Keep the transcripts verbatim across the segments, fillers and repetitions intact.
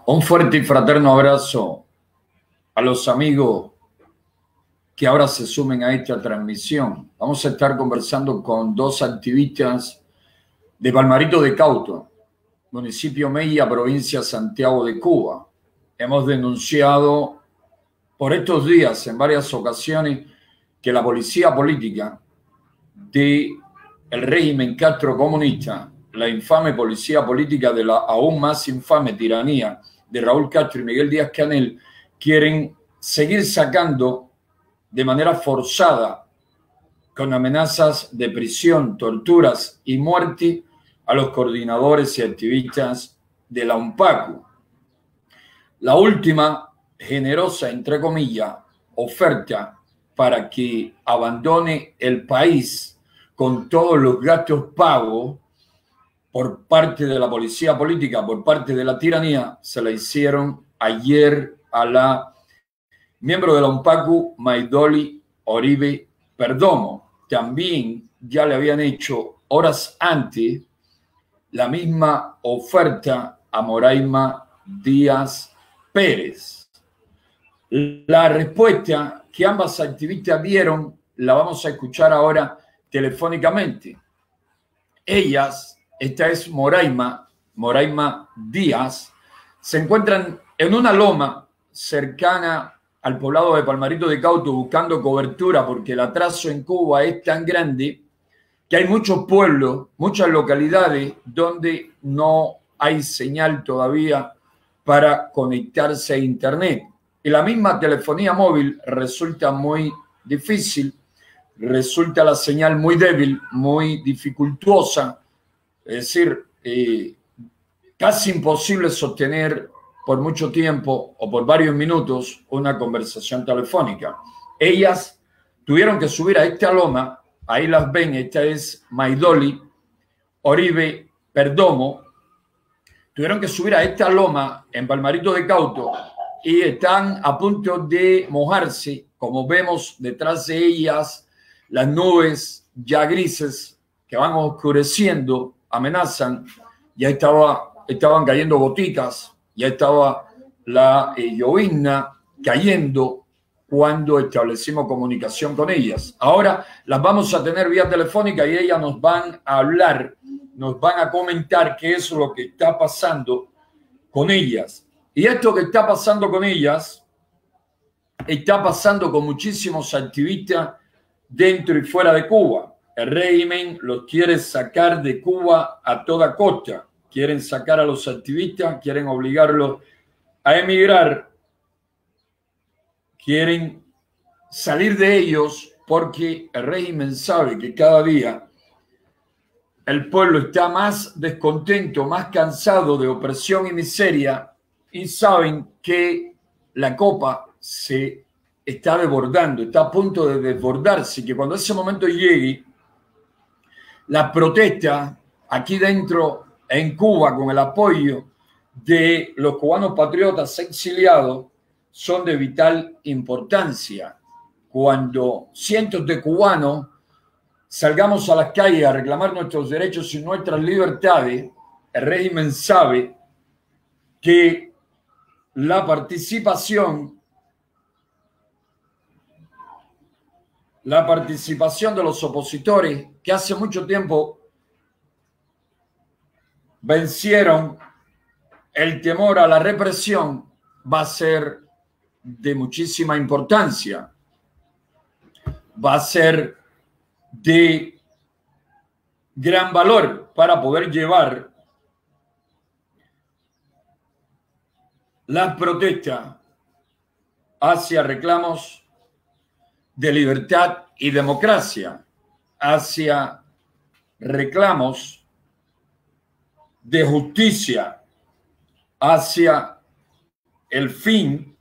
Un fuerte y fraterno abrazo a los amigos que ahora se sumen a esta transmisión. Vamos a estar conversando con dos activistas de Palmarito de Cauto, municipio Mella, provincia Santiago de Cuba. Hemos denunciado por estos días en varias ocasiones que la policía política del régimen castrocomunista, la infame policía política de la aún más infame tiranía de Raúl Castro y Miguel Díaz-Canel, quieren seguir sacando de manera forzada, con amenazas de prisión, torturas y muerte, a los coordinadores y activistas de la UNPACU. La última generosa, entre comillas, oferta para que abandone el país con todos los gastos pagos por parte de la policía política, por parte de la tiranía, se la hicieron ayer a la miembro de la UNPACU, Maidoli Oribe Perdomo. También ya le habían hecho horas antes la misma oferta a Moraima Díaz Pérez. La respuesta que ambas activistas dieron la vamos a escuchar ahora telefónicamente. Ellas, esta es Moraima, Moraima Díaz, se encuentran en una loma cercana al poblado de Palmarito de Cauto buscando cobertura porque el atraso en Cuba es tan grande que hay muchos pueblos, muchas localidades donde no hay señal todavía para conectarse a internet. Y la misma telefonía móvil resulta muy difícil, resulta la señal muy débil, muy dificultuosa, es decir, eh, casi imposible sostener por mucho tiempo o por varios minutos una conversación telefónica. Ellas tuvieron que subir a esta loma, ahí las ven, esta es Maidoli Oribe Perdomo, tuvieron que subir a esta loma en Palmarito de Cauto y están a punto de mojarse, como vemos detrás de ellas, las nubes ya grises que van oscureciendo, amenazan, ya estaba, estaban cayendo gotitas, ya estaba la eh, llovizna cayendo cuando establecimos comunicación con ellas. Ahora las vamos a tener vía telefónica y ellas nos van a hablar, nos van a comentar qué es lo que está pasando con ellas. Y esto que está pasando con ellas está pasando con muchísimos activistas dentro y fuera de Cuba. El régimen los quiere sacar de Cuba a toda costa. Quieren sacar a los activistas, quieren obligarlos a emigrar, quieren salir de ellos porque el régimen sabe que cada día el pueblo está más descontento, más cansado de opresión y miseria y saben que la copa se está desbordando, está a punto de desbordarse y que cuando ese momento llegue, la protesta aquí dentro en Cuba, con el apoyo de los cubanos patriotas exiliados, son de vital importancia. Cuando cientos de cubanos salgamos a las calles a reclamar nuestros derechos y nuestras libertades, el régimen sabe que la participación, la participación de los opositores que hace mucho tiempo vencieron el temor a la represión, va a ser de muchísima importancia. Va a ser de gran valor para poder llevar las protestas hacia reclamos de libertad y democracia, hacia reclamos de justicia, hacia el fin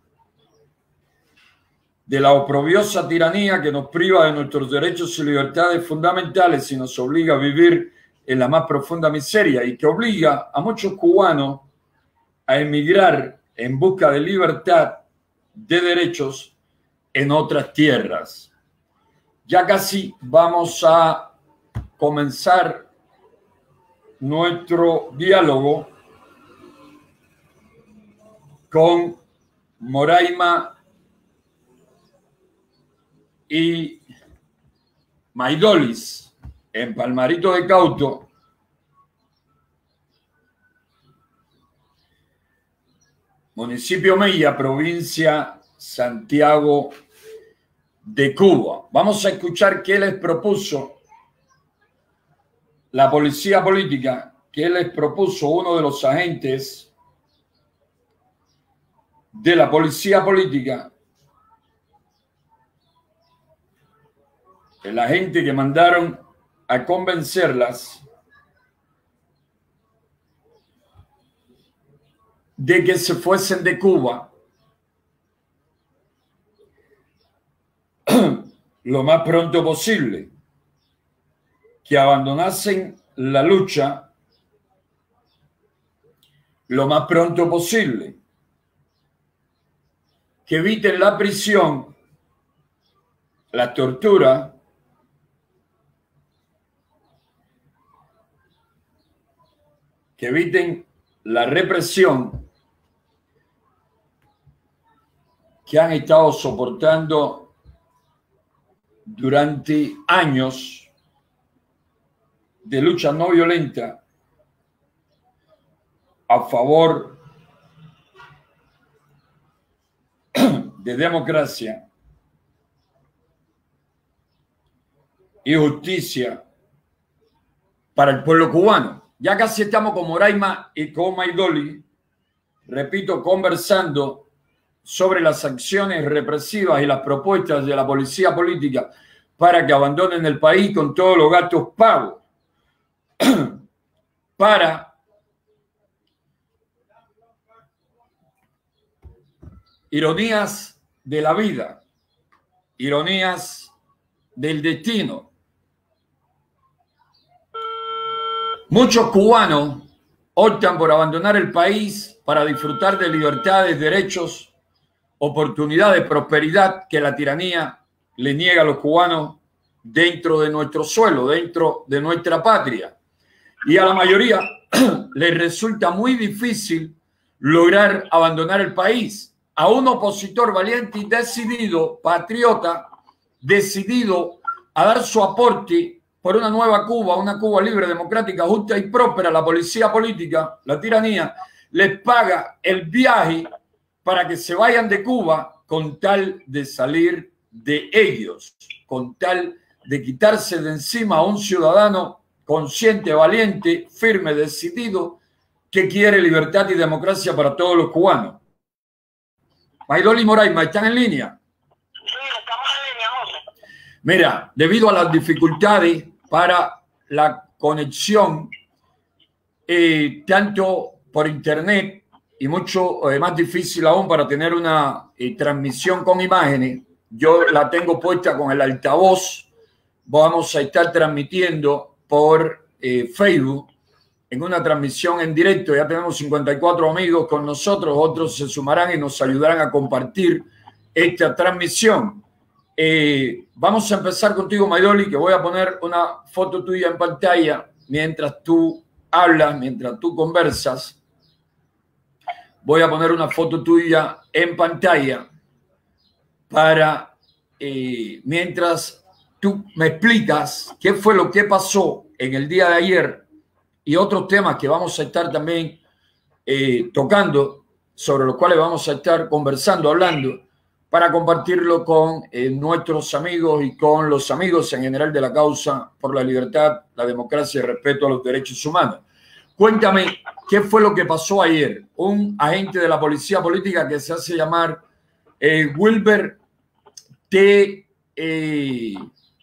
de la oprobiosa tiranía que nos priva de nuestros derechos y libertades fundamentales y nos obliga a vivir en la más profunda miseria y que obliga a muchos cubanos a emigrar en busca de libertad, de derechos en otras tierras. Ya casi vamos a comenzar nuestro diálogo con Moraima y Maidolis en Palmarito de Cauto, municipio Mella, provincia Santiago de Cuba. Vamos a escuchar qué les propuso la policía política, qué les propuso uno de los agentes de la policía política, el agente que mandaron a convencerlas de que se fuesen de Cuba lo más pronto posible, que abandonasen la lucha lo más pronto posible, que eviten la prisión, la tortura, que eviten la represión que han estado soportando durante años de lucha no violenta a favor de democracia y justicia para el pueblo cubano. Ya casi estamos con Moraima y con Maidoli, repito, conversando sobre las acciones represivas y las propuestas de la policía política para que abandonen el país con todos los gastos pagos para ironías de la vida, ironías del destino. Muchos cubanos optan por abandonar el país para disfrutar de libertades, derechos, oportunidades, prosperidad que la tiranía le niega a los cubanos dentro de nuestro suelo, dentro de nuestra patria. Y a la mayoría les resulta muy difícil lograr abandonar el país. A un opositor valiente y decidido, patriota, decidido a dar su aporte por una nueva Cuba, una Cuba libre, democrática, justa y próspera, la policía política, la tiranía, les paga el viaje para que se vayan de Cuba con tal de salir de ellos, con tal de quitarse de encima a un ciudadano consciente, valiente, firme, decidido, que quiere libertad y democracia para todos los cubanos. Maidoli y Moraima, ¿están en línea? Sí, estamos en línea, José. Mira, debido a las dificultades para la conexión, eh, tanto por internet y mucho eh, más difícil aún para tener una eh, transmisión con imágenes, yo la tengo puesta con el altavoz. Vamos a estar transmitiendo por eh, Facebook en una transmisión en directo. Ya tenemos cincuenta y cuatro amigos con nosotros, otros se sumarán y nos ayudarán a compartir esta transmisión. Eh, vamos a empezar contigo, Maidoli, que voy a poner una foto tuya en pantalla mientras tú hablas, mientras tú conversas. Voy a poner una foto tuya en pantalla para, eh, mientras tú me explicas qué fue lo que pasó en el día de ayer y otros temas que vamos a estar también eh, tocando, sobre los cuales vamos a estar conversando, hablando, para compartirlo con eh, nuestros amigos y con los amigos en general de la causa por la libertad, la democracia y el respeto a los derechos humanos. Cuéntame, ¿qué fue lo que pasó ayer? Un agente de la policía política que se hace llamar eh, Wilber te, eh,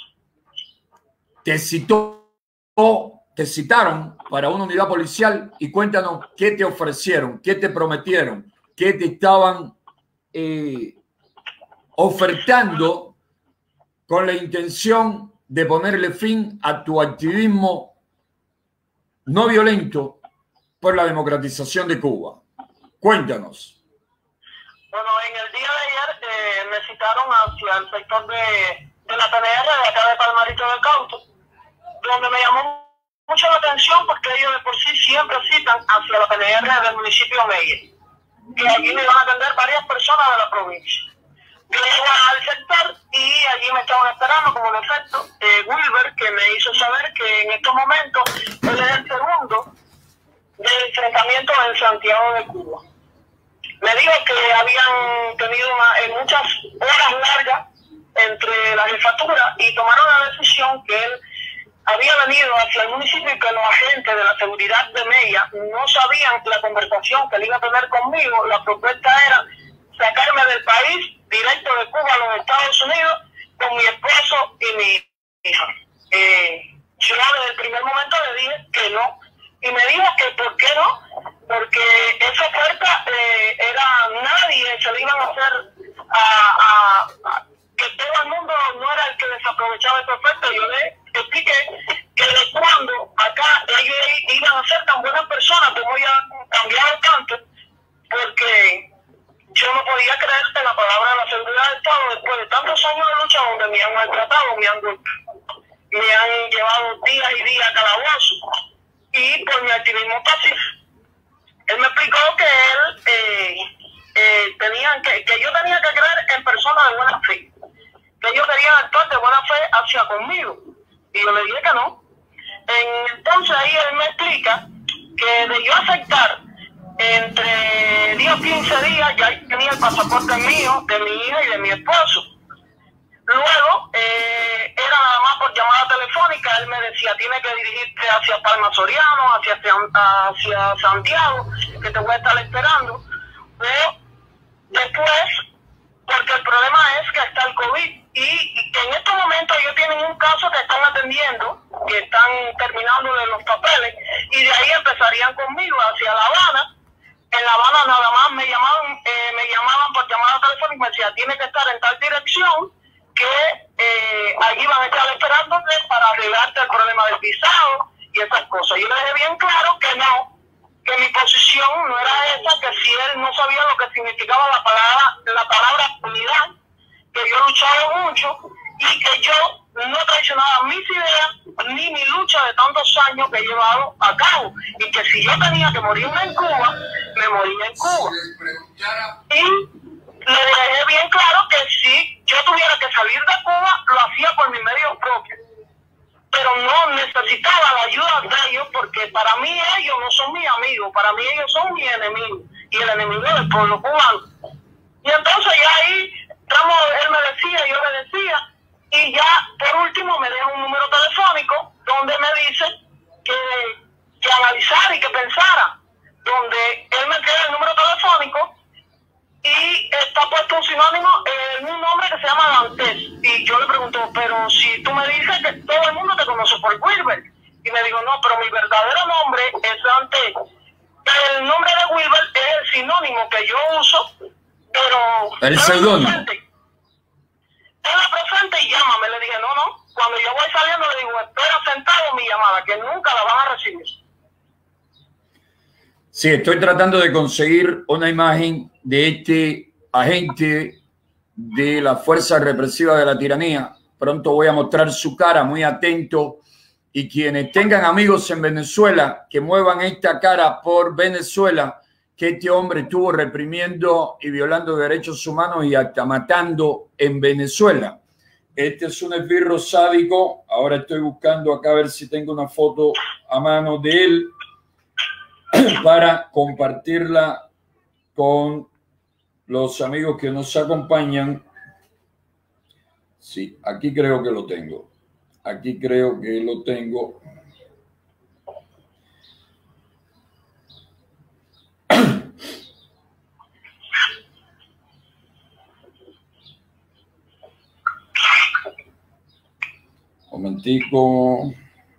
te citó, te citaron para una unidad policial y cuéntanos qué te ofrecieron, qué te prometieron, qué te estaban eh, ofertando con la intención de ponerle fin a tu activismo no violento por la democratización de Cuba. Cuéntanos. Bueno, en el día de ayer eh, me citaron hacia el sector de, de la P N R de acá de Palmarito de Cauto, donde me llamó mucho la atención porque ellos de por sí siempre citan hacia la P N R del municipio Mella. que allí me iban a atender varias personas de la provincia. Yo llegué al sector y allí me estaban esperando como en efecto eh, Wilber, que me hizo saber que en estos momentos él es el segundo del enfrentamiento en Santiago de Cuba. Me dijo que habían tenido una, eh, muchas horas largas entre la jefatura y tomaron la decisión que él había venido hacia el municipio y que los agentes de la seguridad de Mella no sabían la conversación que él iba a tener conmigo. La propuesta era sacarme del país directo de Cuba a los Estados Unidos con mi esposo y mi hija. Eh, yo desde el primer momento le dije que no. Y me dijo que por qué no, porque esa oferta eh, era nadie, se le iban a hacer a, a, a que todo el mundo no era el que desaprovechaba esa oferta. Yo le expliqué que de cuando acá ellos iban a ser tan buenas personas, como ya cambiado tanto, porque yo no podía creer en la palabra de la seguridad del Estado después de tantos años de lucha donde me han maltratado, me han, me han llevado días y días a calabozo. Y por mi activismo pacífico, él me explicó que él eh, eh, tenía que, que yo tenía que creer en personas de buena fe, que ellos querían actuar de buena fe hacia conmigo, y yo le dije que no. En, entonces ahí él me explica que de yo aceptar entre diez o quince días ya tenía el pasaporte mío, de mi hija y de mi esposo. Luego, eh, era nada más por llamada telefónica, él me decía, tiene que dirigirte hacia Palma Soriano, hacia, hacia Santiago, que te voy a estar esperando. O después, porque el problema es que está el COVID y, y que en estos momentos ellos tienen un caso que están atendiendo, que están terminando de los papeles, y de ahí empezarían conmigo hacia La Habana. En La Habana nada más me llamaban, eh, me llamaban por llamada telefónica y me decía, tiene que estar en tal dirección, que eh, allí van a estar esperándote para arreglarte el problema del visado y esas cosas. Yo le dejé bien claro que no, que mi posición no era esa, que si él no sabía lo que significaba la palabra, la palabra unidad, que yo he luchado mucho y que yo no traicionaba mis ideas ni mi lucha de tantos años que he llevado a cabo, y que si yo tenía que morirme en Cuba, me moría en Cuba. Y le dejé bien claro que si yo tuviera que salir de Cuba, lo hacía por mis medios propios. Pero no necesitaba la ayuda de ellos, porque para mí ellos no son mis amigos, para mí ellos son mis enemigos, y el enemigo del pueblo cubano. Y entonces ya ahí, estamos, él me decía, yo le decía, y ya por último me deja un número telefónico donde me dice que, que analizara y que pensara, donde él me queda el número telefónico y está puesto un sinónimo en un nombre que se llama Dantes. Y yo le pregunto, pero si tú me dices que todo el mundo te conoce por Wilber, y me digo, no, pero mi verdadero nombre es Dantes. El nombre de Wilber es el sinónimo que yo uso, pero el seudónimo. Él la presente y llámame. Le dije, no, no, cuando yo voy saliendo le digo, espera sentado mi llamada, que nunca la van a recibir. Sí, estoy tratando de conseguir una imagen de este agente de la fuerza represiva de la tiranía. Pronto voy a mostrar su cara, muy atento. Y quienes tengan amigos en Venezuela, que muevan esta cara por Venezuela, que este hombre estuvo reprimiendo y violando derechos humanos y hasta matando en Venezuela. Este es un esbirro sádico. Ahora estoy buscando acá a ver si tengo una foto a mano de él para compartirla con los amigos que nos acompañan. Sí, aquí creo que lo tengo. Aquí creo que lo tengo. Momentico.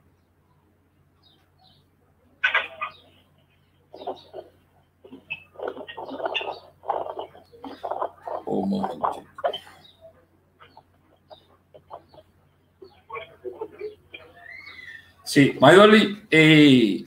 Un momentito. Sí, Maidoli, eh,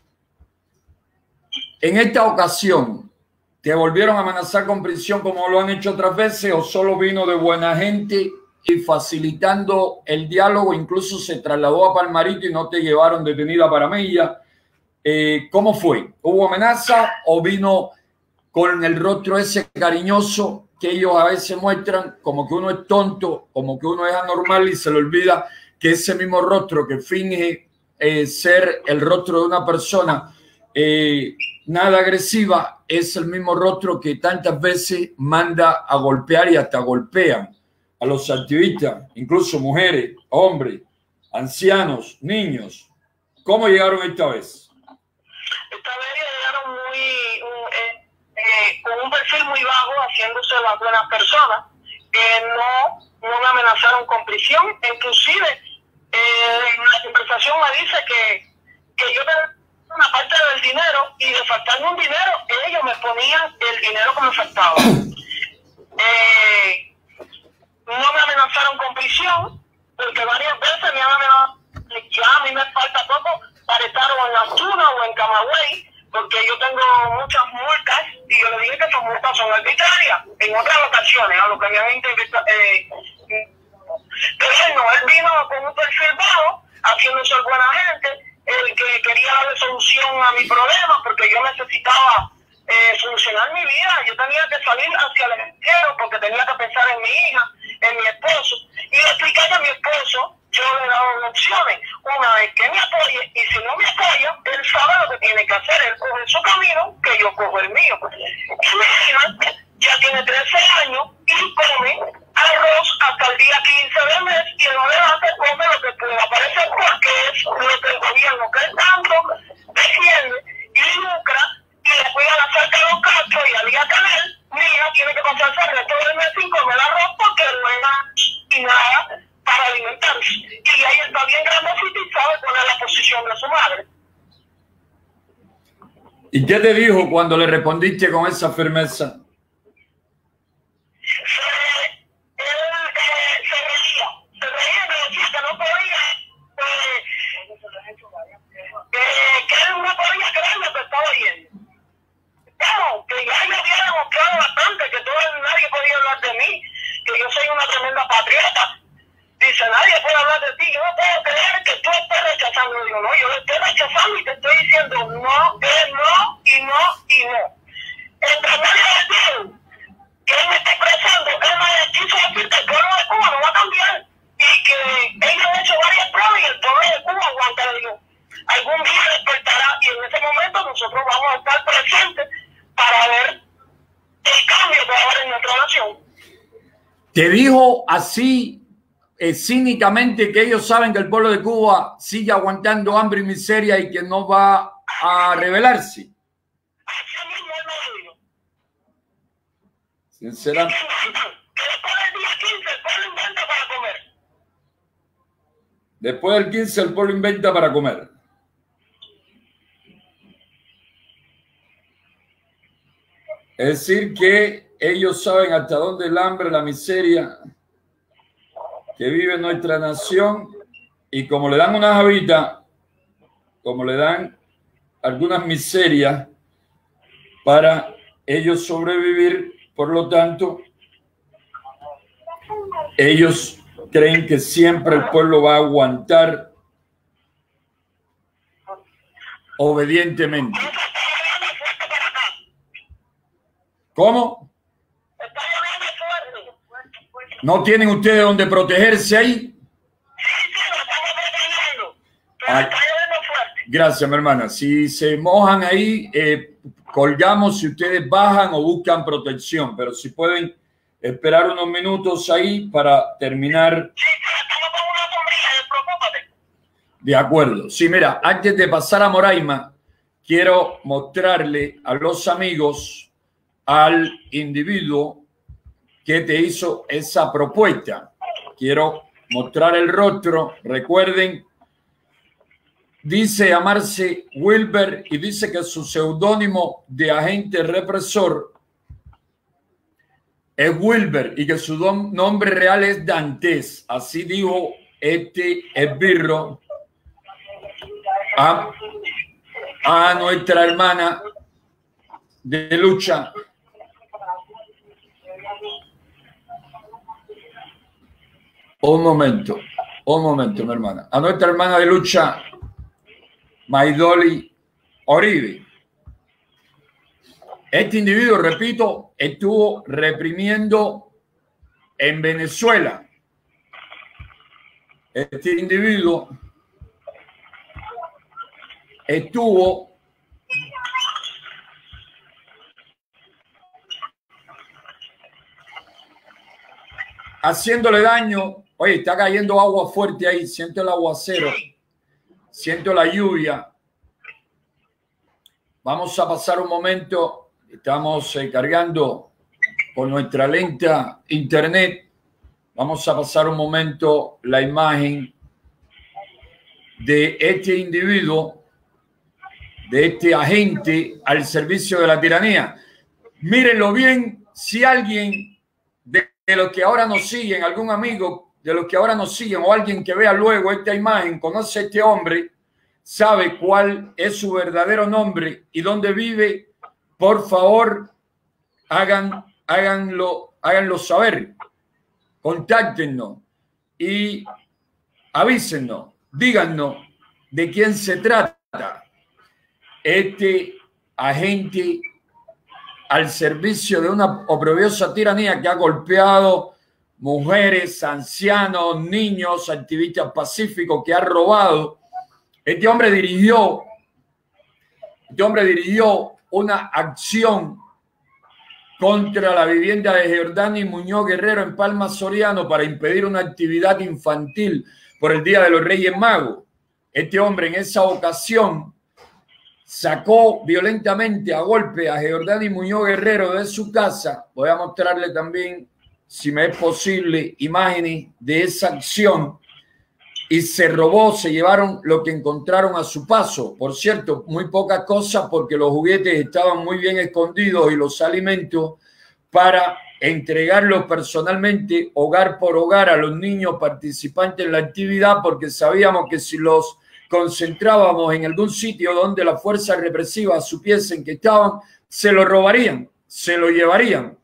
en esta ocasión, ¿te volvieron a amenazar con prisión como lo han hecho otras veces o solo vino de buena gente y facilitando el diálogo? Incluso se trasladó a Palmarito y no te llevaron detenida para Mella. Eh, ¿Cómo fue? ¿Hubo amenaza o vino con el rostro ese cariñoso que ellos a veces muestran, como que uno es tonto, como que uno es anormal y se le olvida que ese mismo rostro que finge eh, ser el rostro de una persona eh, nada agresiva es el mismo rostro que tantas veces manda a golpear y hasta golpean a los activistas, incluso mujeres, hombres, ancianos, niños. ¿Cómo llegaron esta vez? Esta vez llegaron muy, un, eh, eh, con un perfil muy bajo, haciéndose las buenas personas. Eh, no, no me amenazaron con prisión. Inclusive, eh, en la conversación me dice que, que yo tenía una parte del dinero y de faltarme un dinero, ellos me ponían el dinero que me faltaba. Eh, no me amenazaron con prisión, porque varias veces me han amenazado. Ya a mí me falta poco para estar o en la Tuna o en Camagüey, porque yo tengo muchas multas y yo le dije que esas multas son arbitrarias en otras ocasiones, a lo que me han entrevistado. Eh, pero él no, él vino con un perfil bajo, haciéndose el buena gente, el que quería darle solución a mi problema, porque yo necesitaba eh, solucionar mi vida. Yo tenía que salir hacia el extranjero porque tenía que pensar en mi hija, en mi esposo, y le expliqué a mi esposo. Yo le he dado dos opciones. Una es que me apoye, y si no me apoya, él sabe lo que tiene que hacer. Él coge su camino, que yo cojo el mío. Y mi hija ya tiene trece años y come arroz hasta el día quince del mes y no le hace come lo que pueda parecer, porque es lo que el gobierno que él tanto defiende y lucra y le cuida la falta de los castros y al día canal. Mi hija tiene que pasarse el resto del mes sin comer arroz porque no hay nada y nada para alimentarse. Y ahí está bien grandecita y sabe cuál es la posición de su madre. ¿Y qué te dijo cuando le respondiste con esa firmeza? Se, él eh, se reía, se reía y me decía que no podía, eh, eh, que él no podía creer lo que estaba oyendo. Claro, que ya yo había demostrado bastante que todo, nadie podía hablar de mí, que yo soy una tremenda patriota. Dice, nadie puede hablar de ti. Yo no puedo creer que tú estés rechazando. Digo, no, yo lo estoy rechazando y te estoy diciendo no, es no, y no, y no. Entre medio del tiempo que él me está expresando, él me quiso decir que el pueblo de Cuba no va a cambiar y que ellos han hecho varias pruebas y el pueblo de Cuba aguanta. Le digo, algún día despertará y en ese momento nosotros vamos a estar presentes para ver el cambio que va a haber en nuestra nación. ¿Te dijo así eh, cínicamente que ellos saben que el pueblo de Cuba sigue aguantando hambre y miseria y que no va a rebelarse? Así mismo él me lo dijo. Sinceramente. Que después del día quince el pueblo inventa para comer. Después del quince el pueblo inventa para comer. Es decir que ellos saben hasta dónde el hambre, la miseria que vive nuestra nación, y como le dan una habita, como le dan algunas miserias para ellos sobrevivir, por lo tanto, ellos creen que siempre el pueblo va a aguantar obedientemente. ¿Cómo? ¿No tienen ustedes donde protegerse ahí? Sí, sí, lo estamos protegiendo. Pero Ay. está lloviendo fuerte. Gracias, mi hermana. Si se mojan ahí, eh, colgamos si ustedes bajan o buscan protección, pero si pueden esperar unos minutos ahí para terminar. Sí, sí, estamos con una sombrilla, despreocúpate. De acuerdo. Sí, mira, antes de pasar a Moraima, quiero mostrarle a los amigos al individuo que te hizo esa propuesta. Quiero mostrar el rostro. Recuerden, dice llamarse Wilber y dice que su seudónimo de agente represor es Wilber y que su nombre real es Dantes. Así dijo este esbirro a, a nuestra hermana de lucha. Un momento, un momento, mi hermana. A nuestra hermana de lucha, Maidoli Oribe. Este individuo, repito, estuvo reprimiendo en Venezuela. Este individuo estuvo haciéndole daño. Oye, está cayendo agua fuerte ahí. Siento el aguacero. Siento la lluvia. Vamos a pasar un momento. Estamos eh, cargando con nuestra lenta internet. Vamos a pasar un momento la imagen de este individuo, de este agente al servicio de la tiranía. Mírenlo bien. Si alguien de, de los que ahora nos siguen, algún amigo de los que ahora nos siguen o alguien que vea luego esta imagen, conoce a este hombre, sabe cuál es su verdadero nombre y dónde vive, por favor, hagan, háganlo, háganlo saber. Contáctenos y avísenos, díganos de quién se trata este agente al servicio de una oprobiosa tiranía que ha golpeado mujeres, ancianos, niños, activistas pacíficos, que ha robado. Este hombre dirigió, este hombre dirigió una acción contra la vivienda de Jordani Muñoz Guerrero en Palma Soriano para impedir una actividad infantil por el Día de los Reyes Magos. Este hombre en esa ocasión sacó violentamente a golpe a Jordani Muñoz Guerrero de su casa. Voy a mostrarle también, si me es posible, imágenes de esa acción. Y se robó, se llevaron lo que encontraron a su paso. Por cierto, muy pocas cosas porque los juguetes estaban muy bien escondidos y los alimentos para entregarlos personalmente, hogar por hogar, a los niños participantes en la actividad, porque sabíamos que si los concentrábamos en algún sitio donde las fuerzas represivas supiesen que estaban, se lo robarían, se lo llevarían,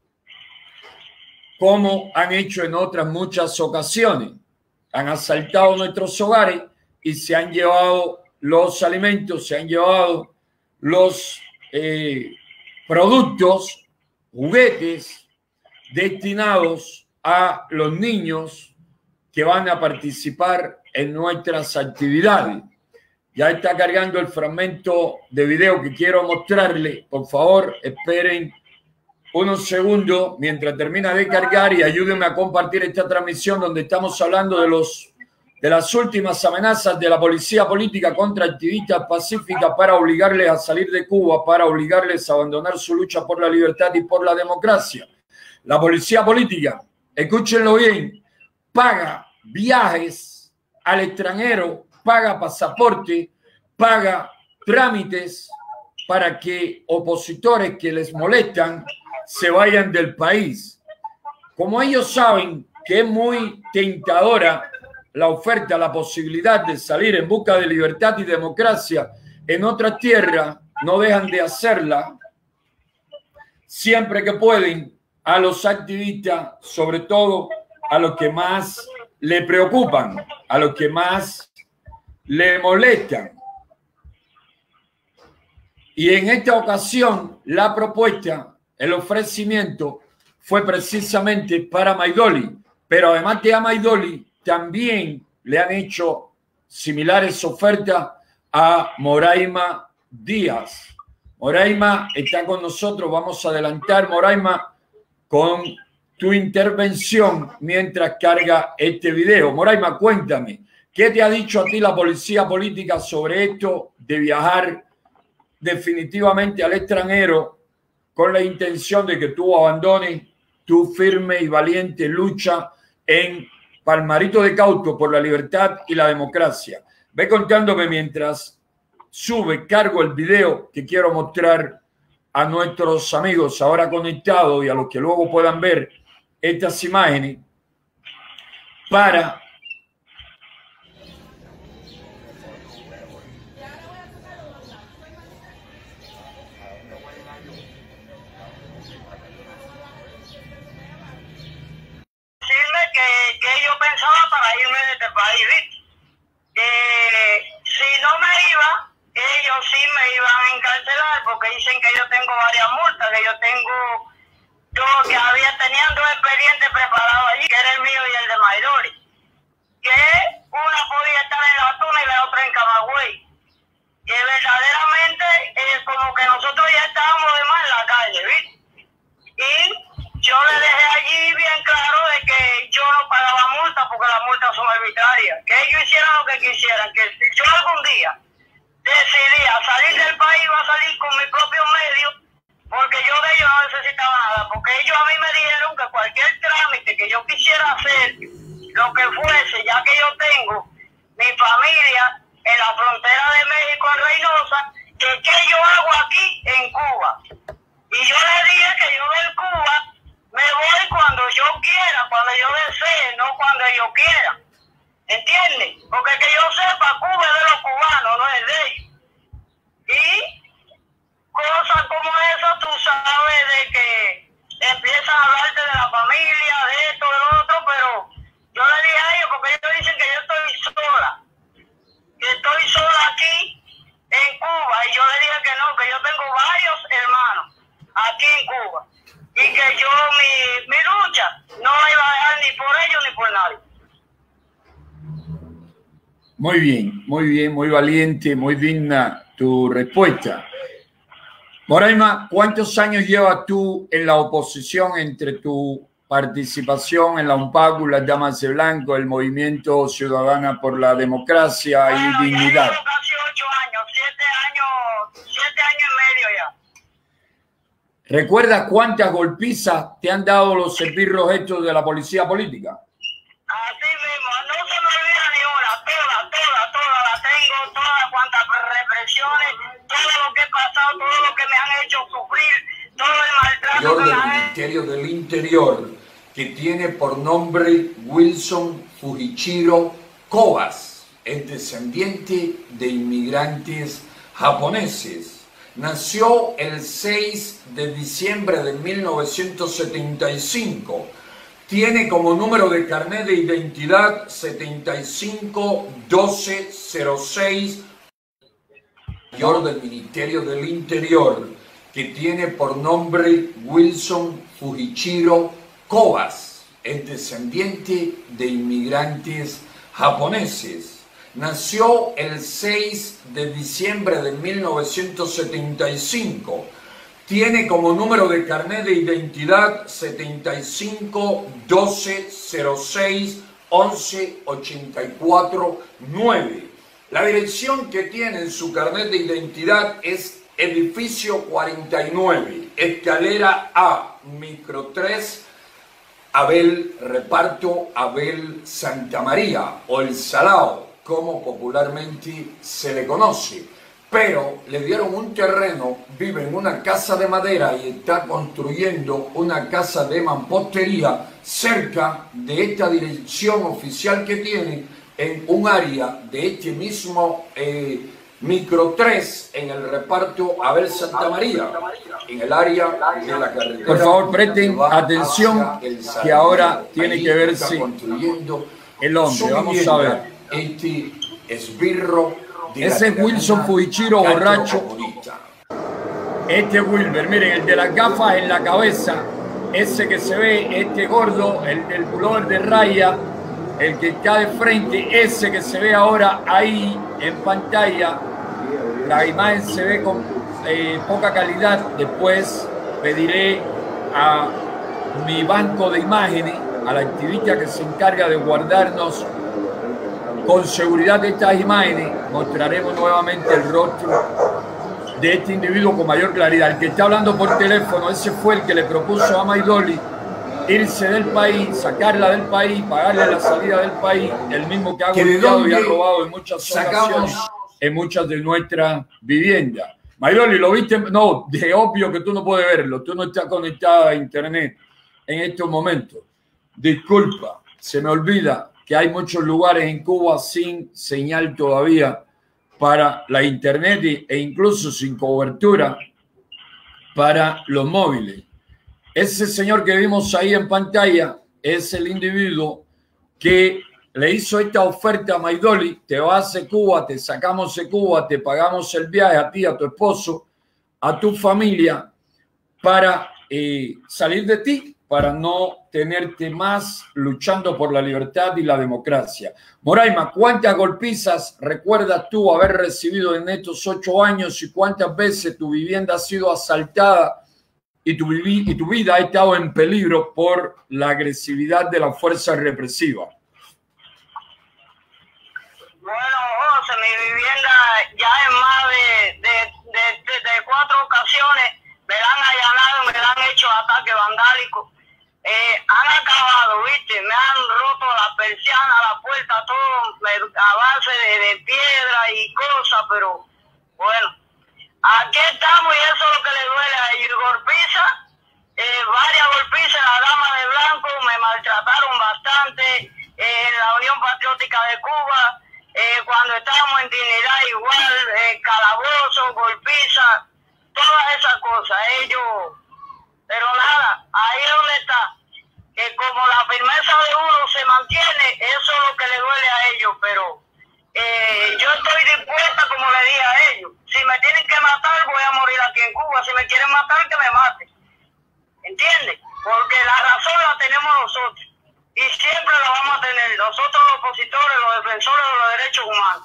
como han hecho en otras muchas ocasiones. Han asaltado nuestros hogares y se han llevado los alimentos, se han llevado los eh, productos, juguetes destinados a los niños que van a participar en nuestras actividades. Ya está cargando el fragmento de video que quiero mostrarle. Por favor, esperen unos segundos mientras termina de cargar y ayúdenme a compartir esta transmisión donde estamos hablando de, los, de las últimas amenazas de la policía política contra activistas pacíficas para obligarles a salir de Cuba, para obligarles a abandonar su lucha por la libertad y por la democracia. La policía política, escúchenlo bien, paga viajes al extranjero, paga pasaporte, paga trámites para que opositores que les molestan se vayan del país. Como ellos saben que es muy tentadora la oferta, la posibilidad de salir en busca de libertad y democracia en otra tierra, no dejan de hacerla siempre que pueden a los activistas, sobre todo a los que más le preocupan, a los que más le molestan. Y en esta ocasión la propuesta, el ofrecimiento fue precisamente para Maidoli, pero además de a Maidoli también le han hecho similares ofertas a Moraima Díaz. Moraima está con nosotros, vamos a adelantar, Moraima, con tu intervención mientras carga este video. Moraima, cuéntame, ¿qué te ha dicho a ti la policía política sobre esto de viajar definitivamente al extranjero con la intención de que tú abandones tu firme y valiente lucha en Palmarito de Cauto por la libertad y la democracia? Ve contándome mientras sube, cargo el video que quiero mostrar a nuestros amigos ahora conectados y a los que luego puedan ver estas imágenes para Que, que yo pensaba para irme de este país, ¿viste? Eh, si no me iba, ellos sí me iban a encarcelar porque dicen que yo tengo varias multas, que yo tengo dos, que había tenían dos expedientes preparados allí, que era el mío y el de Maidori, que una podía estar en La Tuna y la otra en Camagüey, que verdaderamente eh, como que nosotros ya estábamos de más en la calle, ¿viste? Y yo le dejé allí bien claro de que yo no pagaba multa porque las multas son arbitrarias, que ellos hicieran lo que quisieran, que si yo algún día decidía salir del país, iba a salir con mis propios medios, porque yo de ellos no necesitaba nada, porque ellos a mí me dijeron que cualquier trámite que yo quisiera hacer, lo que fuese, ya que yo tengo mi familia en la frontera de México, en Reynosa, que qué yo hago aquí en Cuba. Y yo le dije que yo de Cuba me voy cuando yo quiera, cuando yo desee, no cuando yo quiera. ¿Entiendes? Porque que yo sepa, Cuba es de los cubanos, no es de ellos. Y cosas como eso, tú sabes de que empiezan a hablarte de la familia, de esto, de lo otro, pero yo le dije a ellos, porque ellos dicen que yo estoy sola, que estoy sola aquí en Cuba, y yo le dije que no, que yo tengo varios hermanos aquí en Cuba, y que yo mi, mi lucha no la iba a dejar ni por ellos ni por nadie. Muy bien, muy bien, muy valiente, muy digna tu respuesta. Moraima, ¿cuántos años llevas tú en la oposición entre tu participación en la UNPACU, las Damas de Blanco, el Movimiento Ciudadana por la Democracia y bueno, Dignidad? Ya llevo casi ocho años, siete años, siete años y medio ya. ¿Recuerdas cuántas golpizas te han dado los esbirros estos de la policía política? Así mismo, no se me olvida ni una, todas, todas, todas, las tengo, todas cuantas represiones, todo lo que he pasado, todo lo que me han hecho sufrir, todo el maltrato que me han hecho. Del Ministerio del Interior, que tiene por nombre Wilson Fujichiro Cobas, es descendiente de inmigrantes japoneses. Nació el seis de diciembre de mil novecientos setenta y cinco. Tiene como número de carnet de identidad setenta y cinco doce cero seis. Mayor del Ministerio del Interior, que tiene por nombre Wilson Fujichiro Cobas, es descendiente de inmigrantes japoneses. Nació el seis de diciembre de mil novecientos setenta y cinco. Tiene como número de carnet de identidad setenta y cinco doce cero seis once ochenta y cuatro nueve. La dirección que tiene en su carnet de identidad es edificio cuarenta y nueve, escalera A, micro tres, Abel, reparto Abel Santa María, o El Salao, como popularmente se le conoce. Pero le dieron un terreno, vive en una casa de madera y está construyendo una casa de mampostería cerca de esta dirección oficial que tiene, en un área de este mismo eh, micro tres, en el reparto Abel Santa María, en el área de la carretera. Por favor, presten atención, que ahora tiene que verse el hombre. Vamos a ver. Este esbirro. Ese es Wilson Fujichiro borracho. Este es Wilber, miren, el de las gafas en la cabeza, ese que se ve, este gordo, el del pullover de raya, el que está de frente, ese que se ve ahora ahí en pantalla. La imagen se ve con eh, poca calidad. Después pediré a mi banco de imágenes, a la activista que se encarga de guardarnos con seguridad de estas imágenes. Mostraremos nuevamente el rostro de este individuo con mayor claridad. El que está hablando por teléfono, ese fue el que le propuso a Maidoli irse del país, sacarla del país, pagarle la salida del país, el mismo que ha golpeado y ha robado en muchas ocasiones en muchas de nuestras viviendas. Maidoli, ¿lo viste? No, de obvio que tú no puedes verlo, tú no estás conectada a internet en estos momentos. Disculpa, se me olvida que hay muchos lugares en Cuba sin señal todavía para la internet e incluso sin cobertura para los móviles. Ese señor que vimos ahí en pantalla es el individuo que le hizo esta oferta a Maidoli: te vas a Cuba, te sacamos de Cuba, te pagamos el viaje a ti, a tu esposo, a tu familia, para eh, salir de ti, para no tenerte más luchando por la libertad y la democracia. Moraima, ¿cuántas golpizas recuerdas tú haber recibido en estos ocho años y cuántas veces tu vivienda ha sido asaltada y tu, y tu vida ha estado en peligro por la agresividad de la fuerza represiva? Bueno, José, mi vivienda ya en más de, de, de, de, de cuatro ocasiones me la han allanado, me la han hecho ataques vandálicos. Eh, han acabado, ¿viste? Me han roto la persiana, la puerta, todo a base de, de piedra y cosas, pero bueno, aquí estamos y eso es lo que le duele a ellos. Golpiza, eh, varias golpizas, la dama de blanco, me maltrataron bastante, eh, en la Unión Patriótica de Cuba. Eh, cuando estábamos en dignidad igual, eh, calabozo, golpiza, todas esas cosas, ellos, pero nada, ahí es donde está, que como la firmeza de uno se mantiene, eso es lo que le duele a ellos, pero eh, yo estoy dispuesta, como le dije a ellos, si me tienen que matar, voy a morir aquí en Cuba, si me quieren matar, que me maten, ¿entiendes? Porque la razón la tenemos nosotros. Y siempre lo vamos a tener, nosotros los opositores, los defensores de los derechos humanos.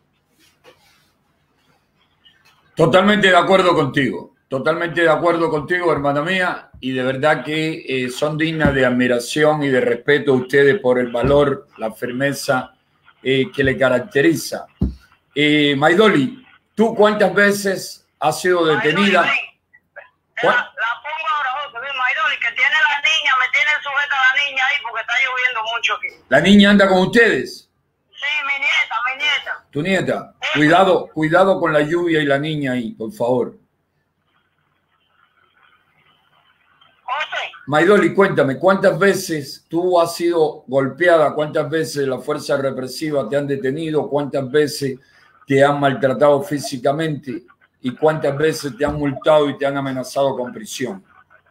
Totalmente de acuerdo contigo, totalmente de acuerdo contigo, hermana mía, y de verdad que eh, son dignas de admiración y de respeto a ustedes por el valor, la firmeza eh, que le caracteriza. Eh, Maidoli, ¿tú cuántas veces has sido detenida? Maidoli, la, la pongo ahora, José, Maidoli, que tiene la niña, me tiene sujeta la niña ahí porque está lloviendo mucho aquí. ¿La niña anda con ustedes? Sí, mi nieta, mi nieta. ¿Tu nieta? Cuidado, cuidado con la lluvia y la niña ahí, por favor. José. Maidoli, cuéntame, ¿cuántas veces tú has sido golpeada? ¿Cuántas veces la fuerza represiva te han detenido? ¿Cuántas veces te han maltratado físicamente? ¿Y cuántas veces te han multado y te han amenazado con prisión?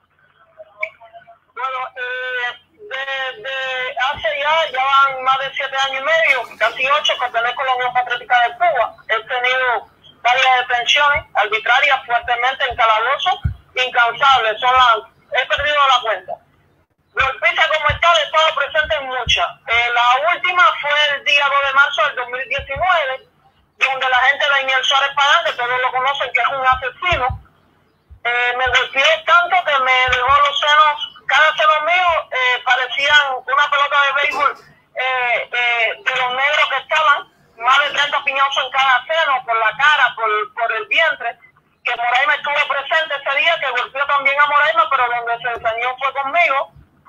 Bueno, eh, desde hace ya, ya van más de siete años y medio, casi ocho, que pertenezco a la Unión Patriótica de Cuba. He tenido varias detenciones arbitrarias, fuertemente en calabozo, incansables. Son las, he perdido la cuenta. Golpiza como tal, he estado presente en muchas. Eh, la última fue el día dos de marzo del dos mil diecinueve, donde la gente de Daniel Suárez Padán, que todos lo conocen, que es un asesino, eh, me golpeó tanto que me dejó los senos, cada seno mío eh, parecían una pelota de béisbol eh, eh, de los negros que estaban, más de treinta piñazos en cada seno, por la cara, por, por el vientre, que Moraima estuvo presente ese día, que golpeó también a Moraima, pero donde se enseñó fue conmigo,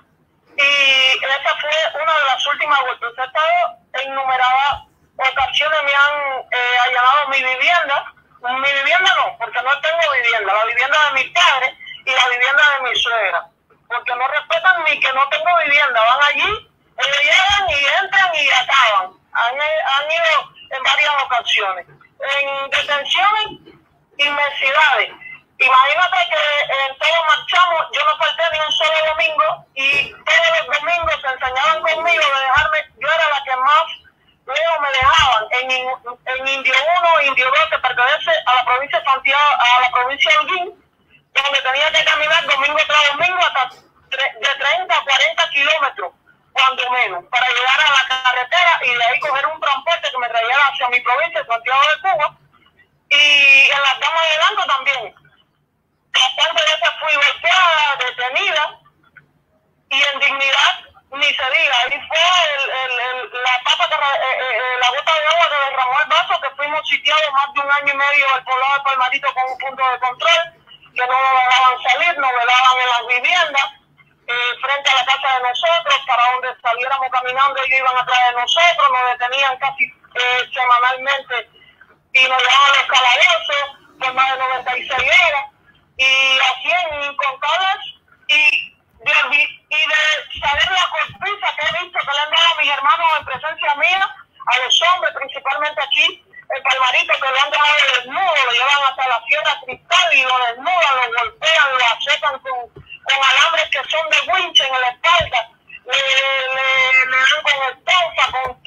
y esa fue una de las últimas golpes. He estado en innumeradas ocasiones, me han eh, allanado mi vivienda. Mi vivienda no, porque no tengo vivienda, la vivienda de mis padres y la vivienda de mi suegra, porque no respetan ni que no tengo vivienda, van allí, ellos llegan y entran y acaban. Han, han ido en varias ocasiones. En detenciones, inmensidades. Imagínate que en todos marchamos, yo no falté ni un solo domingo y todos los domingos se enseñaban conmigo de dejarme, yo era la que más luego me dejaban en, en Indio uno, Indio dos, que pertenece a la provincia de Santiago, a la provincia de Holguín, donde tenía que caminar domingo tras domingo hasta de treinta a cuarenta kilómetros, cuando menos, para llegar a la carretera y de ahí coger un transporte que me traía hacia mi provincia, Santiago de Cuba, y en las damas de blanco también. Bastante veces fui golpeada, detenida, y en dignidad ni se diga. Ahí fue el, el, el, la tapa, que, eh, eh, la gota de agua que derramó el vaso, que fuimos sitiados más de un año y medio al poblado de Palmarito con un punto de control, que no nos dejaban salir, nos velaban en las viviendas, eh, frente a la casa de nosotros, para donde saliéramos caminando ellos iban atrás de nosotros, nos detenían casi eh, semanalmente y nos llevaban a los calabozos por más de noventa y seis horas, y así en incontables, y de, y de saber la golpiza que he visto que le han dado a mis hermanos en presencia mía, a los hombres, principalmente aquí en Palmarito, que lo han dejado desnudo, lo llevan hasta la Sierra Cristal y lo desnudan, lo golpean, lo azotan con, con alambres que son de winch en la espalda, le, le, le dan con esponja, con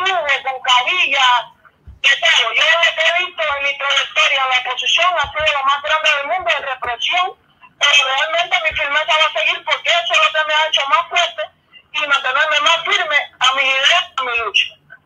la oposición ha sido lo más grande del mundo en represión, pero realmente mi firmeza va a seguir porque eso es lo que me ha hecho más fuerte y mantenerme más firme a mis ideas, a mi lucha.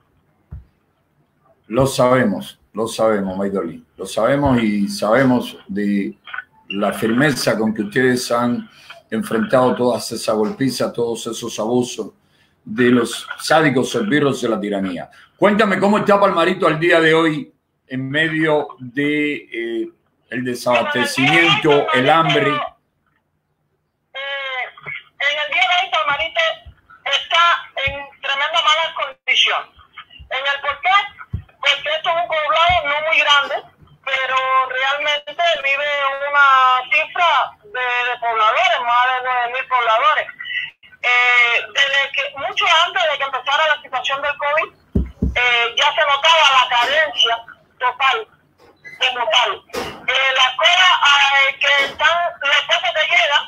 Lo sabemos, lo sabemos, Maidoli, lo sabemos y sabemos de la firmeza con que ustedes han enfrentado todas esas golpizas, todos esos abusos de los sádicos esbirros de la tiranía. Cuéntame cómo está Palmarito al día de hoy en medio de eh, el desabastecimiento, el hambre. Eh, en el día de hoy Palmarito está en tremenda mala condición. En el porqué, porque esto es un poblado no muy grande, pero realmente vive una cifra de, de pobladores, más de nueve mil pobladores. Eh, desde que, mucho antes de que empezara la situación del COVID, eh, ya se notaba la carencia total, como tal. Eh, la cola eh, que están, las cosas que llegan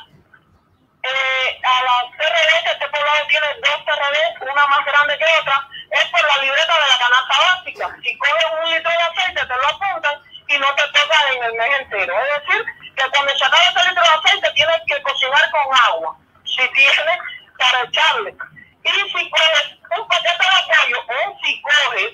eh, a las T R D, que este poblado tiene dos T R D, una más grande que otra, es por la libreta de la canasta básica. Si coges un litro de aceite, te lo apuntan y no te toca en el mes entero. Es decir, que cuando se acaba ese litro de aceite tienes que cocinar con agua, si tienes para echarle. Y si coges un paquete de apoyo o si coges,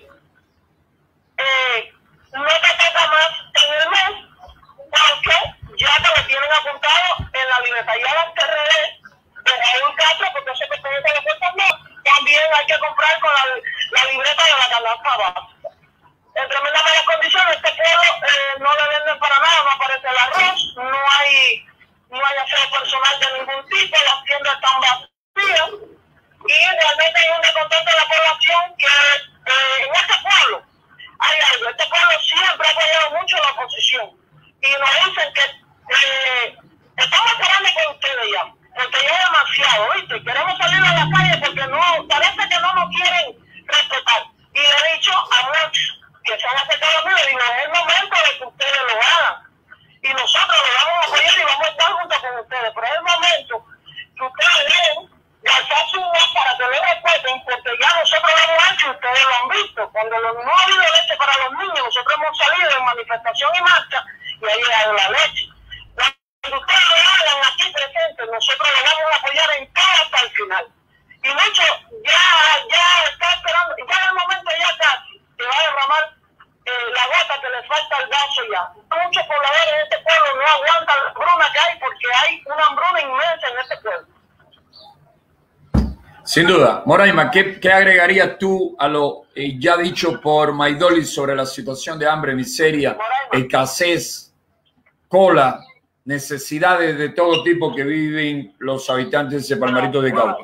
eh, no te toca más en el mes, porque ya te lo tienen apuntado en la libreta. Ya las T R D de Raúl Castro, porque eso pertenece a las fuerzas no, también hay que comprar con la, la libreta de la canasta básica. En tremendas malas condiciones, este pueblo eh, no le venden para nada, no aparece el arroz, no hay, no hay aseo personal de ningún tipo, las tiendas están vacías y realmente hay un descontento de la población que eh, en este pueblo hay algo. Este pueblo siempre ha apoyado mucho a la oposición y nos dicen que eh, estamos esperando con ustedes ya, porque ya es demasiado, ¿viste? Queremos salir a la calle porque no, parece que no nos quieren respetar. Y le he dicho a muchos que se han acercado a mí, le digo, es el momento de que ustedes lo hagan. Y nosotros lo vamos a apoyar y vamos a estar juntos con ustedes. Pero es el momento que ustedes deben de alzar su voz para que lo respeten, porque ya nosotros lo hemos hecho y ustedes lo han visto. Cuando no ha habido leche para los niños, nosotros hemos salido en manifestación y marcha y ha llegado la leche. Cuando ustedes lo hagan aquí presentes, nosotros lo vamos a apoyar en todo hasta el final. Y muchos ya, ya está esperando, ya en el momento ya casi se va a derramar eh, la gota que le falta al vaso ya. Muchos pobladores de este pueblo no aguantan la hambruna que hay porque hay una hambruna inmensa en este pueblo. Sin duda. Moraima, ¿qué, qué agregarías tú a lo eh, ya dicho por Maidoli sobre la situación de hambre, miseria, Moraima, escasez, cola, necesidades de todo tipo que viven los habitantes de Palmarito de Cauto?